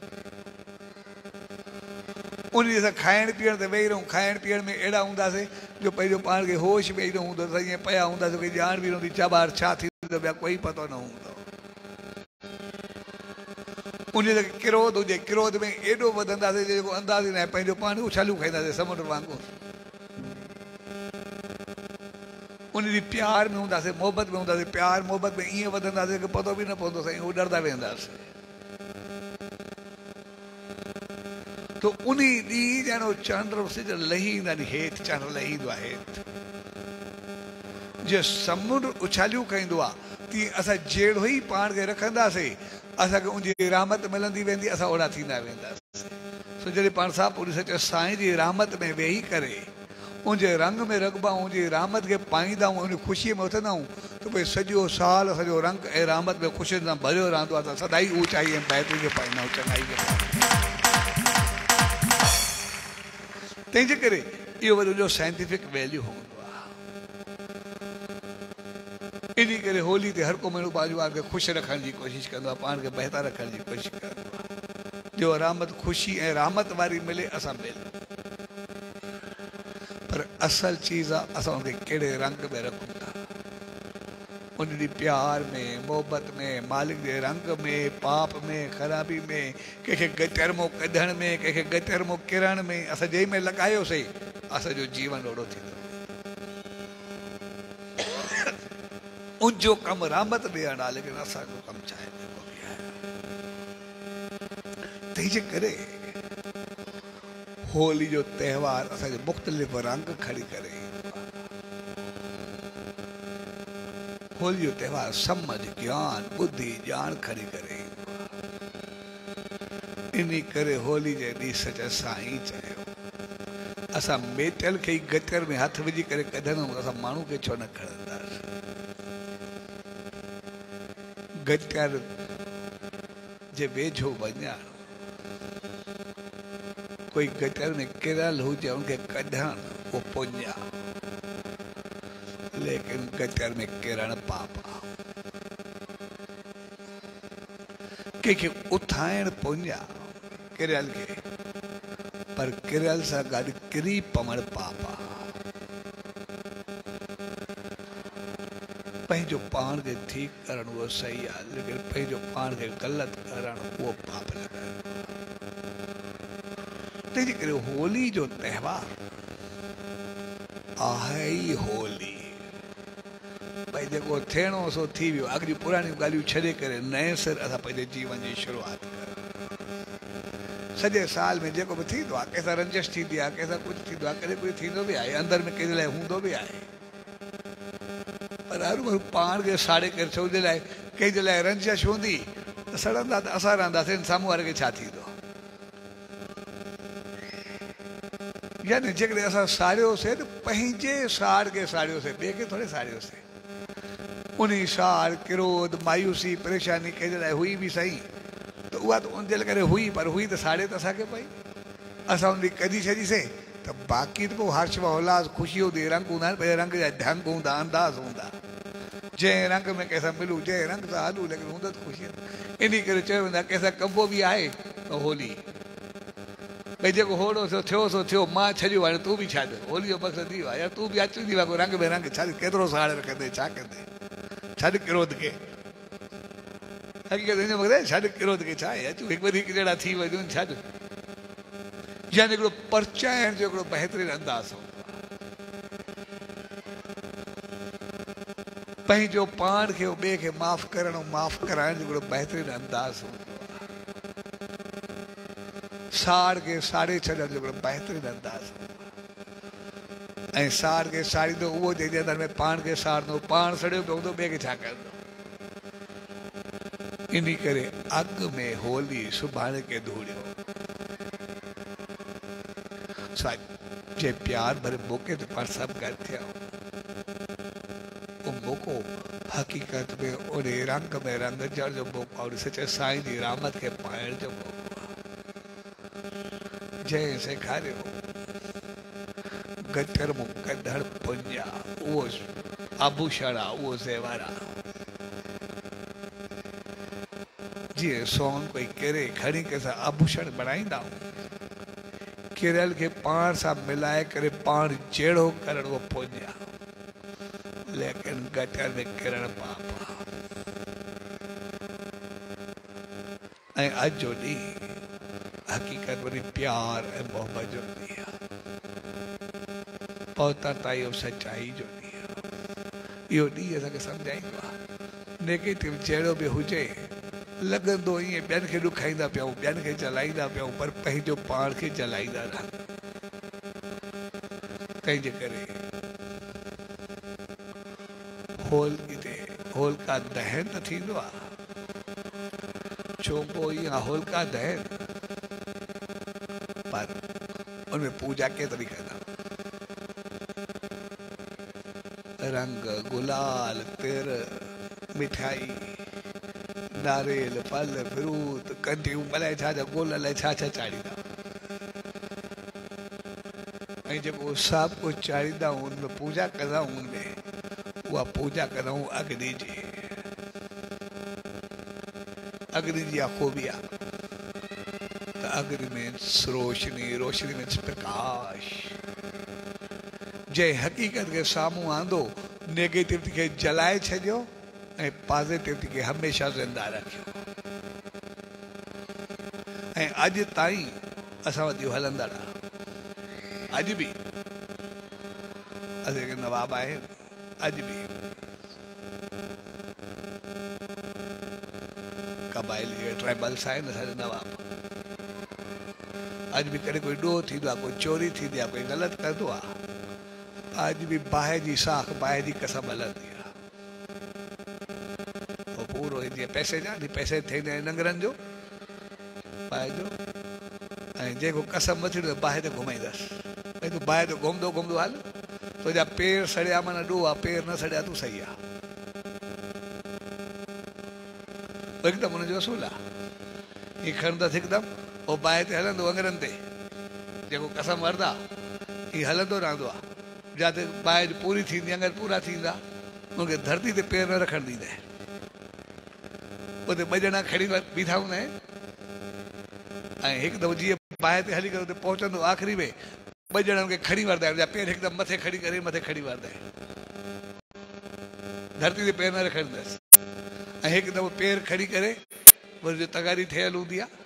उन असां खाइण पीअण ते वेही रहूं, खाइण पीअण में अहिड़ा हूंदासीं जो पंहिंजो पाण खे होश में ई न हूंदो, असां ईअं पिया हूंदासीं, कोई ॼाण बि न हूंदी, छा ॿाहिरि छा थींदो पिया कोई पतो न हूंदो। उन ते क्रोध हुजे, क्रोध में एॾो वधंदासीं जेको अंदाज़ न आहे, पंहिंजो पाण उछालियूं खाईंदासीं समुंड वांगुरु। उन ॾींहुं प्यार में हूंदासीं, मोहबत में हूंदासीं, प्यार मोहबत में ईअं वधंदासीं कि पतो बि न पवंदो, साईं उॾंदा वेंदासीं। तो उन ॾींहुं ॼणो चंड सिज लही ईंदा आहिनि हेठि, चंड लही ईंदो आहे हेठि। जीअं समुंड उछालियूं खाईंदो आहे, तीअं असां जहिड़ो ई पाण खे रखंदासीं, असांखे उनजी रहमत मिलंदी वेंदी, असां ओड़ा थींदा वेंदासीं। सो जॾहिं पाण सां पूरी सचो साईं जी रहमत में वेही करे उनजे रंग में रखबा, उनजी रहमत खे पाईंदा आहियूं, उन ख़ुशीअ में उथंदा आहियूं, त भई सॼो साल असांजो रंग ऐं रहमत में ख़ुशियुनि सां भरियो रहंदो आहे। त सदाई ऊचाई ऐं बहितरी खे पाईंदा आहियूं, चङाई खे पाईंदा आहियूं। तंहिंजे करे इहो वरी उनजो साइंटिफिक वैल्यू हूंदो आहे। इन करे होली ते हर को माण्हू पंहिंजो पाण खे ख़ुशि रखण जी कोशिशि कंदो आहे, पाण खे बहितर रखण जी कोशिशि कंदो आहे, जो रहमत ख़ुशी ऐं रहमत वारी मिले, असां मिलूं। पर असल चीज़ आहे असां उनखे कहिड़े रंग में रखूं था, उन ॾींहुं प्यार में, मोहबत में, मालिक जे रंग में, पाप में, ख़राबी में, कंहिंखे गचरमो कढण में, कंहिंखे गचरमो किरण में, असां जंहिं में लॻायोसीं असांजो जीवन ओड़ो थींदो। उनजो कमु रहमत ॾियणु आहे, लेकिन असांजो कमु छा आहे, तंहिंजे करे होली जो त्योहार असांजे मुख़्तलिफ़ रंग खणी करे ईंदो आहे। होली जो त्योहार समझ, ज्ञान, बुद्धि, ॼाण खणी करे ईंदो आहे। इन करे होली जे ॾींहुं सचा साईं चयो, असां मेटल खे ई गटर में हथ विझी करे कढंदा, असां माण्हू खे छो न खणंदासीं। गटर जे वेझो वञणु, कोई गटर में किरल हुजे उनखे कढण वो पुण्य, लेकिन गटर में किरण पाप आहे। कंहिंखे उथाइण पुण्य किरल खे, पर किरल सां गॾु किरी पवण पाप आहे। पंहिंजो पाण खे ठीकु करणु उहो सही आहे, लेकिन पंहिंजो पाण खे ग़लति करणु उहो पाप लॻाइणो। तंहिंजे करे होली जो त्योहार आहे होली। भाई जेको थियणो सो थी वियो। अॻियूं पुराणियूं ॻाल्हियूं छॾे करे नए सिर असां पंहिंजे जीवन जी शुरूआत कयूं। सॼे साल में जेको बि थींदो आहे, कंहिंसां रंजिश थींदी आहे, कंहिंसां कुझु थींदो आहे, कॾहिं कुझु थींदो बि आहे, अंदरि में कंहिं लाइ हूंदो बि आहे। पर हर माण्हू पाण खे साड़े करे छो जे लाइ कंहिंजे लाइ रंजिश हूंदी त सड़ंदा त असां रहंदासीं, साम्हूं वारे खे छा थींदो। यानी जेकॾहिं असां साड़ियोसीं त पंहिंजे साड़ खे साड़ियोसीं, ॿिए खे थोरे साड़ियोसीं। उन साड़ क्रोध मायूसी परेशानी कंहिंजे लाइ हुई बि सही, त उहा त उनजे करे हुई, पर हुई त साड़े त असांखे पई। असां उन कढी छॾीसीं त बाक़ी त पोइ हर्ष उल्लास ख़ुशी हूंदी, रंग हूंदा आहिनि, पंहिंजे रंग जा ढंग हूंदा, अंदाज़ हूंदा। जंहिं रंग में कंहिंसां मिलूं, जंहिं रंग सां हलूं, लेकिन हूंदो त ख़ुशी। इन करे चयो वेंदो आहे कंहिंसां कबो बि आहे त होली। भई जेको होड़ो थियो सो थियो, मां छॾियो, हाणे तूं बि छॾ। होली जो मक़सदु इहो आहे, यार तूं बि अचंदी आहे को रंग में रंग छॾ, केतिरो साड़ रखंदे, छा कंदे, छॾ क्रोध खे। हक़ीक़त हिन मक़सदु छॾ क्रोध खे, छा आहे, अचूं हिकु वधीक जहिड़ा थी वञूं, छॾ। यानी हिकिड़ो परचाइण जो हिकिड़ो बहितरीनु अंदाज़ हो। पंहिंजो पाण खे ॿिए खे माफ़ करण, माफ़ कराइण जो हिकिड़ो बहितरीनु अंदाज़ हूंदो आहे। साड़ खे साड़े छॾण जो हिकिड़ो बहितरीनु अंदाज़ हूंदो आहे। ऐं साड़ खे साड़ींदो उहो जंहिंजे अंदरि में पाण खे साड़ंदो, पाण सड़ियो पियो हूंदो, ॿिए खे छा कंदो। इन करे अॻु में होली, सुभाणे खे धूड़ियो। जे प्यार भरे मौक़े ते पाण सभु गॾु थिया, उहो मौक़ो हक़ीक़त में उन रंग में रंग जड़ जो मौक़ो आहे, सचे साईं जी रहमत खे पाइण जो मौक़ो आहे। जंहिं सेखारियो गटर मूं कढण पुञा, उहो आभूषण आहे, उहो ज़ेवर आहे। जीअं सोन कोई किरे खणी कंहिंसां आभूषण बणाईंदा आहियूं, किरियल खे पाण सां मिलाए करे पाण जहिड़ो करणु उहो पुञ आहे, लेकिन गटर में किरण पाप आहे। ऐं अॼु जो ॾींहुं हक़ीक़त वरी प्यार ऐं मोहबत जो ॾींहुं आहे। पहुता इहो सचाई जो ॾींहुं आहे। इहो ॾींहुं असांखे सम्झाईंदो आहे नेगेटिव जहिड़ो बि हुजे, लॻंदो ईअं ॿियनि खे ॾुखाईंदा पियूं, ॿियनि खे जलाईंदा पियूं, पर पंहिंजो पाण खे जलाईंदा रहनि। तंहिंजे करे होलिका दहन त थींदो आहे, चोंपो ईअं होलिका दहन, पर उनमें पूजा केतिरी कंदा। रंग, गुलाल, तिर, मिठाई, नारेल, फल, फ्रूट, कंदियूं, अलाए छा छा गोल, अलाए छा छा चाढ़ींदा। ऐं जेको सभु कुझु चाढ़ींदा आहियूं, उनमें पूजा कंदा आहियूं, उनमें उहा पूजा कंदा आहियूं अग्नि जी। अग्नि जी इहा ख़ूबी आहे त अग्नि में रोशनी, रोशनी में प्रकाश। जंहिं हक़ीक़त खे साम्हूं आंदो, नेगेटिविटी खे जलाए छॾियो ऐं पॉज़िटिविटी खे हमेशह ज़िंदा रखियो। ऐं अॼु ताईं असां वटि इहो हलंदड़ आहे। अॼु बि असांखे नवाब आहिनि, अॼु बि कबाइली ट्राइबल्स आहिनि असांजा नवाब। अॼु बि कॾहिं कोई ॾोह थींदो आहे, कोई चोरी थींदी आहे, कोई ग़लति कंदो आहे, अॼु बि बाहि जी साख, बाहि जी कसम हलंदी आहे। पोइ पूरो जीअं पैसे जा पैसे थींदा आहिनि नंगरनि जो बाहि जो, ऐं जेको कसम वठंदो बाहि ते घुमाईंदसि, भई तूं बाहि ते घुमंदो घुमंदो हल, तुंहिंजा पेर सड़िया माना ॾोह आहे, पेर न सड़िया तूं सही आहे। हिकदमि हुनजो असूल आहे, हीअं खणंदसि हिकदमि, पोइ बाहि ते हलंदो अंगरनि ते, जेको कसम वरंदा हीअं हलंदो रहंदो आहे। जिते बाहि पूरी थींदी, अंगर पूरा थींदा, उनखे धरती ते पेर न रखणु ॾींदा आहिनि। उते ॿ ॼणा खणी बीठा हूंदा आहिनि, ऐं हिकदमि जीअं बाहि ते हली करे उते पहुचंदो आख़िरी में, ॿ ॼणनि खे खणी वरंदा आहिनि, पेर हिकदमि मथे खणी करे मथे खणी वरंदा आहिनि, धरती ते पेर न रखंदसि। ऐं हिकदमि पेर खणी करे वरी तगारी ठहियल हूंदी आहे,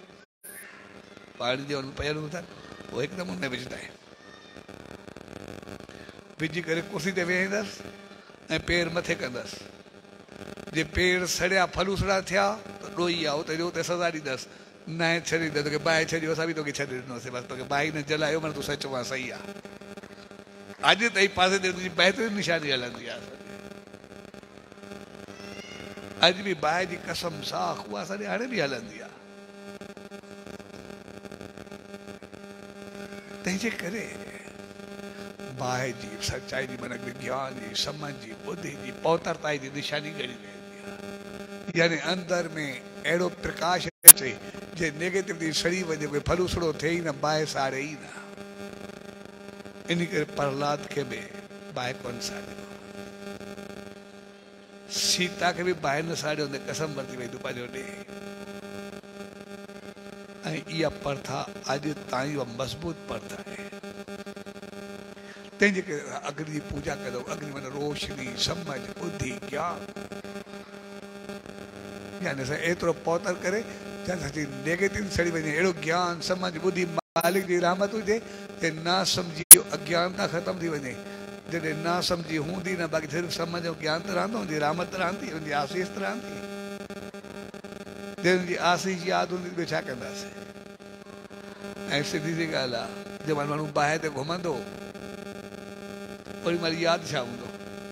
पाणी जो पयल हूंदा आहिनि, उहो हिकदमि उन में विझंदा आहिनि। विझी करे कुर्सी ते वेहंदसि ऐं पेर मथे कंदसि। जे पेर सड़िया फलूसड़ा थिया त ॾोही आहे उते जो उते सज़ा ॾींदसि, न छॾींदसि तोखे बाहि छॾियो, असां बि तोखे छॾे ॾिनोसीं, बसि तोखे बाहि न जलायो, माना तूं सच मां सही आहे। अॼु ताईं पासे ते तुंहिंजी बहितरीन निशानी हलंदी आहे। अॼु बि बाहि जी कसम साख उहा असांजे हाणे बि हलंदी आहे। तंहिंजे करे बाहि जी सचाई जी माना ज्ञान जी समझ जी बुद्धि जी पौतरताई जी निशानी ॻणी वेंदी आहे। यानी अंदर में अहिड़ो प्रकाश अचे जे नेगेटिविटी सड़ी वञे, कोई फलूसड़ो थिए ई न, बाहि साड़े ई न। इन करे प्रहलाद खे बि बाहि कोन साड़ियो, सीता खे बि बाहि न साड़ियो, कसम वरिती वई तूं पंहिंजो ॾे। ऐं इहा प्रथा अॼु ताईं उहा मज़बूत प्रथा आहे। तंहिंजे करे अग्नि जी पूजा करो। अग्नि माना रोशनी, समझ, बुद्धि, ज्ञान। यानी असां एतिरो पौतर करे जंहिंसां नेगेटिव सड़ी वञे, अहिड़ो ज्ञान समझ बुद्धि मालिक जी रहमत हुजे जे ना सम्झी अज्ञानता ख़तम थी वञे। जॾहिं ना सम्झी हूंदी न, बाक़ी सिर्फ़ु समझ ऐं ज्ञान त रहंदो, हुनजी रहमत रहंदी, हुनजी आसीस त रहंदी। जंहिं हुनजी आसीस यादि हूंदी ॿियो छा कंदासीं। ऐं सिधी सी ॻाल्हि आहे, जंहिं महिल माण्हू बाहि ते घुमंदो ओॾी महिल यादि छा हूंदो,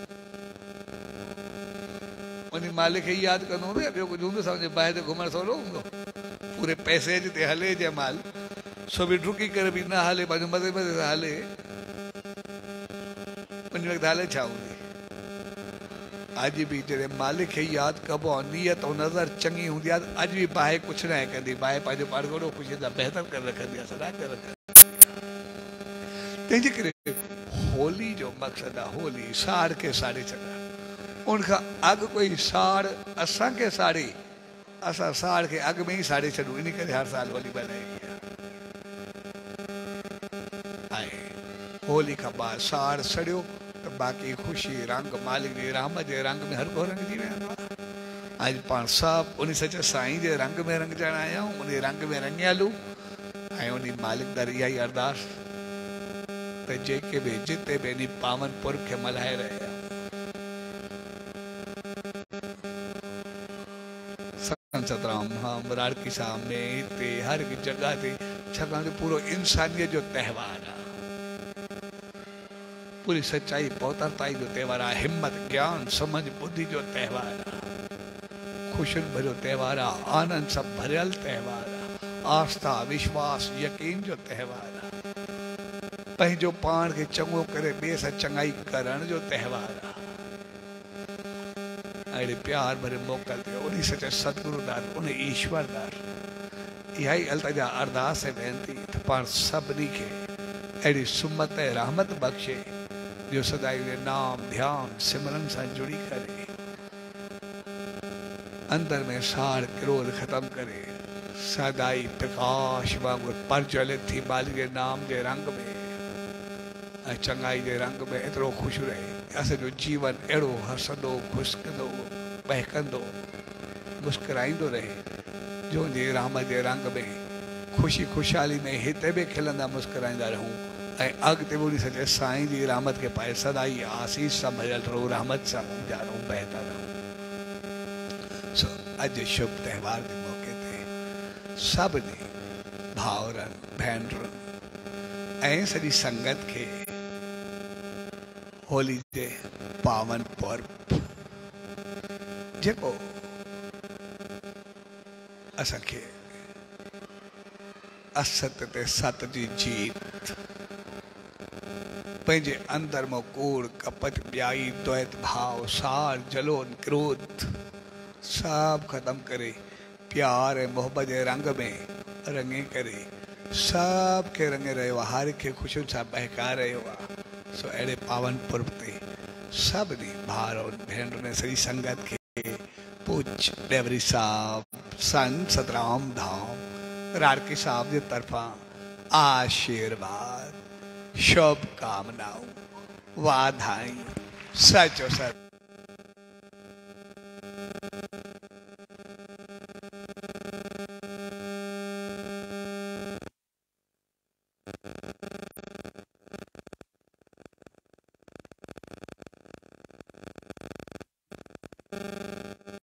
उन मालिक खे यादि कंदो हूंदो या ॿियो कुझु हूंदो। सम्झो बाहि ते घुमणु सवलो हूंदो, पूरे पैसेज ते हले जंहिं महिल सो बि डुकी करे बि न हले, पंहिंजो मज़े मज़े सां हले, उन वक़्तु हालत छा हूंदी। अॼु बि जॾहिं मालिक खे यादि कबो आहे, नियत ऐं नज़र चङी हूंदी आहे, अॼु बि बाहि कुझु न आहे कंदी। बाहि पंहिंजो पाण वॾो ख़ुशी सां बहितर करे रखंदी आहे, सदा करे रखंदी। तंहिंजे करे होली जो मक़सदु आहे होली साड़ खे साड़े छॾणु। उनखां अॻु कोई साड़ असांखे साड़े, असां साड़ खे अॻु में ई साड़े छॾूं। इन करे हर साल होली मल्हाइबी आहे। ऐं होली खां बाद साड़ सड़ियो त बाक़ी ख़ुशी रंग मालिक जी रहमत जे रंग में हर को रंग थी वेंदो आहे। अॼु पाण सभु उन सच साईं जे रंग में रंगजण आया आहियूं, उन रंग में रंगियलूं। ऐं उन मालिक दर इहा ई अरदास त जेके बि जिते बि इन पावन पुर्ब खे मल्हाए रहिया सतराम धाम राड़की साहब में हिते हर हिकु जॻह ते, छाकाणि त पूरो इंसानियत जो त्योहार आहे, पूरी सच्चाई पौतरताई जो त्योहार आहे, हिम्मत ज्ञान समझ बुद्धि जो त्योहार आहे, ख़ुशियुनि भरियो त्योहार आहे, आनंद सां भरियल त्योहार आहे, आस्था विश्वास यकीन जो त्योहार आहे, पंहिंजो पाण खे चङो करे ॿिए सां चङाई करण जो त्योहार आहे। अहिड़े प्यार भरे मोकल थियो उन सचे सतगुरु दार, उन ईश्वर दार। इहा ई अल्ता अरदास ऐं वेनती त पाण सभिनी खे अहिड़ी सुमत ऐं रहमत बख़्शे जो सदाई नाम ध्यान सिमरन सां जुड़ी करे अंदर में साड़ क्रोध ख़त्म करे सदाई प्रकाश वांगुरु प्रज्वलित थी मालिक जे नाम जे रंग में ऐं चङाई जे रंग में एतिरो ख़ुशि रहे। असांजो जीवन अहिड़ो हसंदो खुशकंदो बहकंदो मुस्कुराईंदो रहे जो हुनजी रहमत जे रंग में ख़ुशी ख़ुशहाली में हिते बि खिलंदा मुस्कुराईंदा रहूं ऐं अॻिते ॿुड़ी सघे साईं जी रहमत खे पाए सदाई आसीस सां भरियल रहूं, रहमत सां गुज़ारूं, बहितर रहूं। सो अॼु शुभ त्योहार जे मौक़े ते सभिनी भाउरनि भेनरुनि ऐं सॼी संगत खे होली जे पावन पर्व जेको असांखे असत ते सत जी जीत, पंहिंजे अंदर मां कूड़ कपट ॿियाई द्वैत भाव सार जलोन क्रोध सभु ख़त्म करे प्यार ऐं मोहब्बत जे रंग में रंगे करे सभु खे रंगे रहियो आहे, हर खे ख़ुशियुनि सां बहका रहियो आहे। सो अहिड़े पावन पुर्ब ते सभिनी भाउरनि भेनरुनि सॼी संगत खे पूज डेवरी साहब संत सतराम धाम राड़की साहब जे तरफ़ां आशीर्वाद शुभकामनाऊं वाधायूं सचो सच।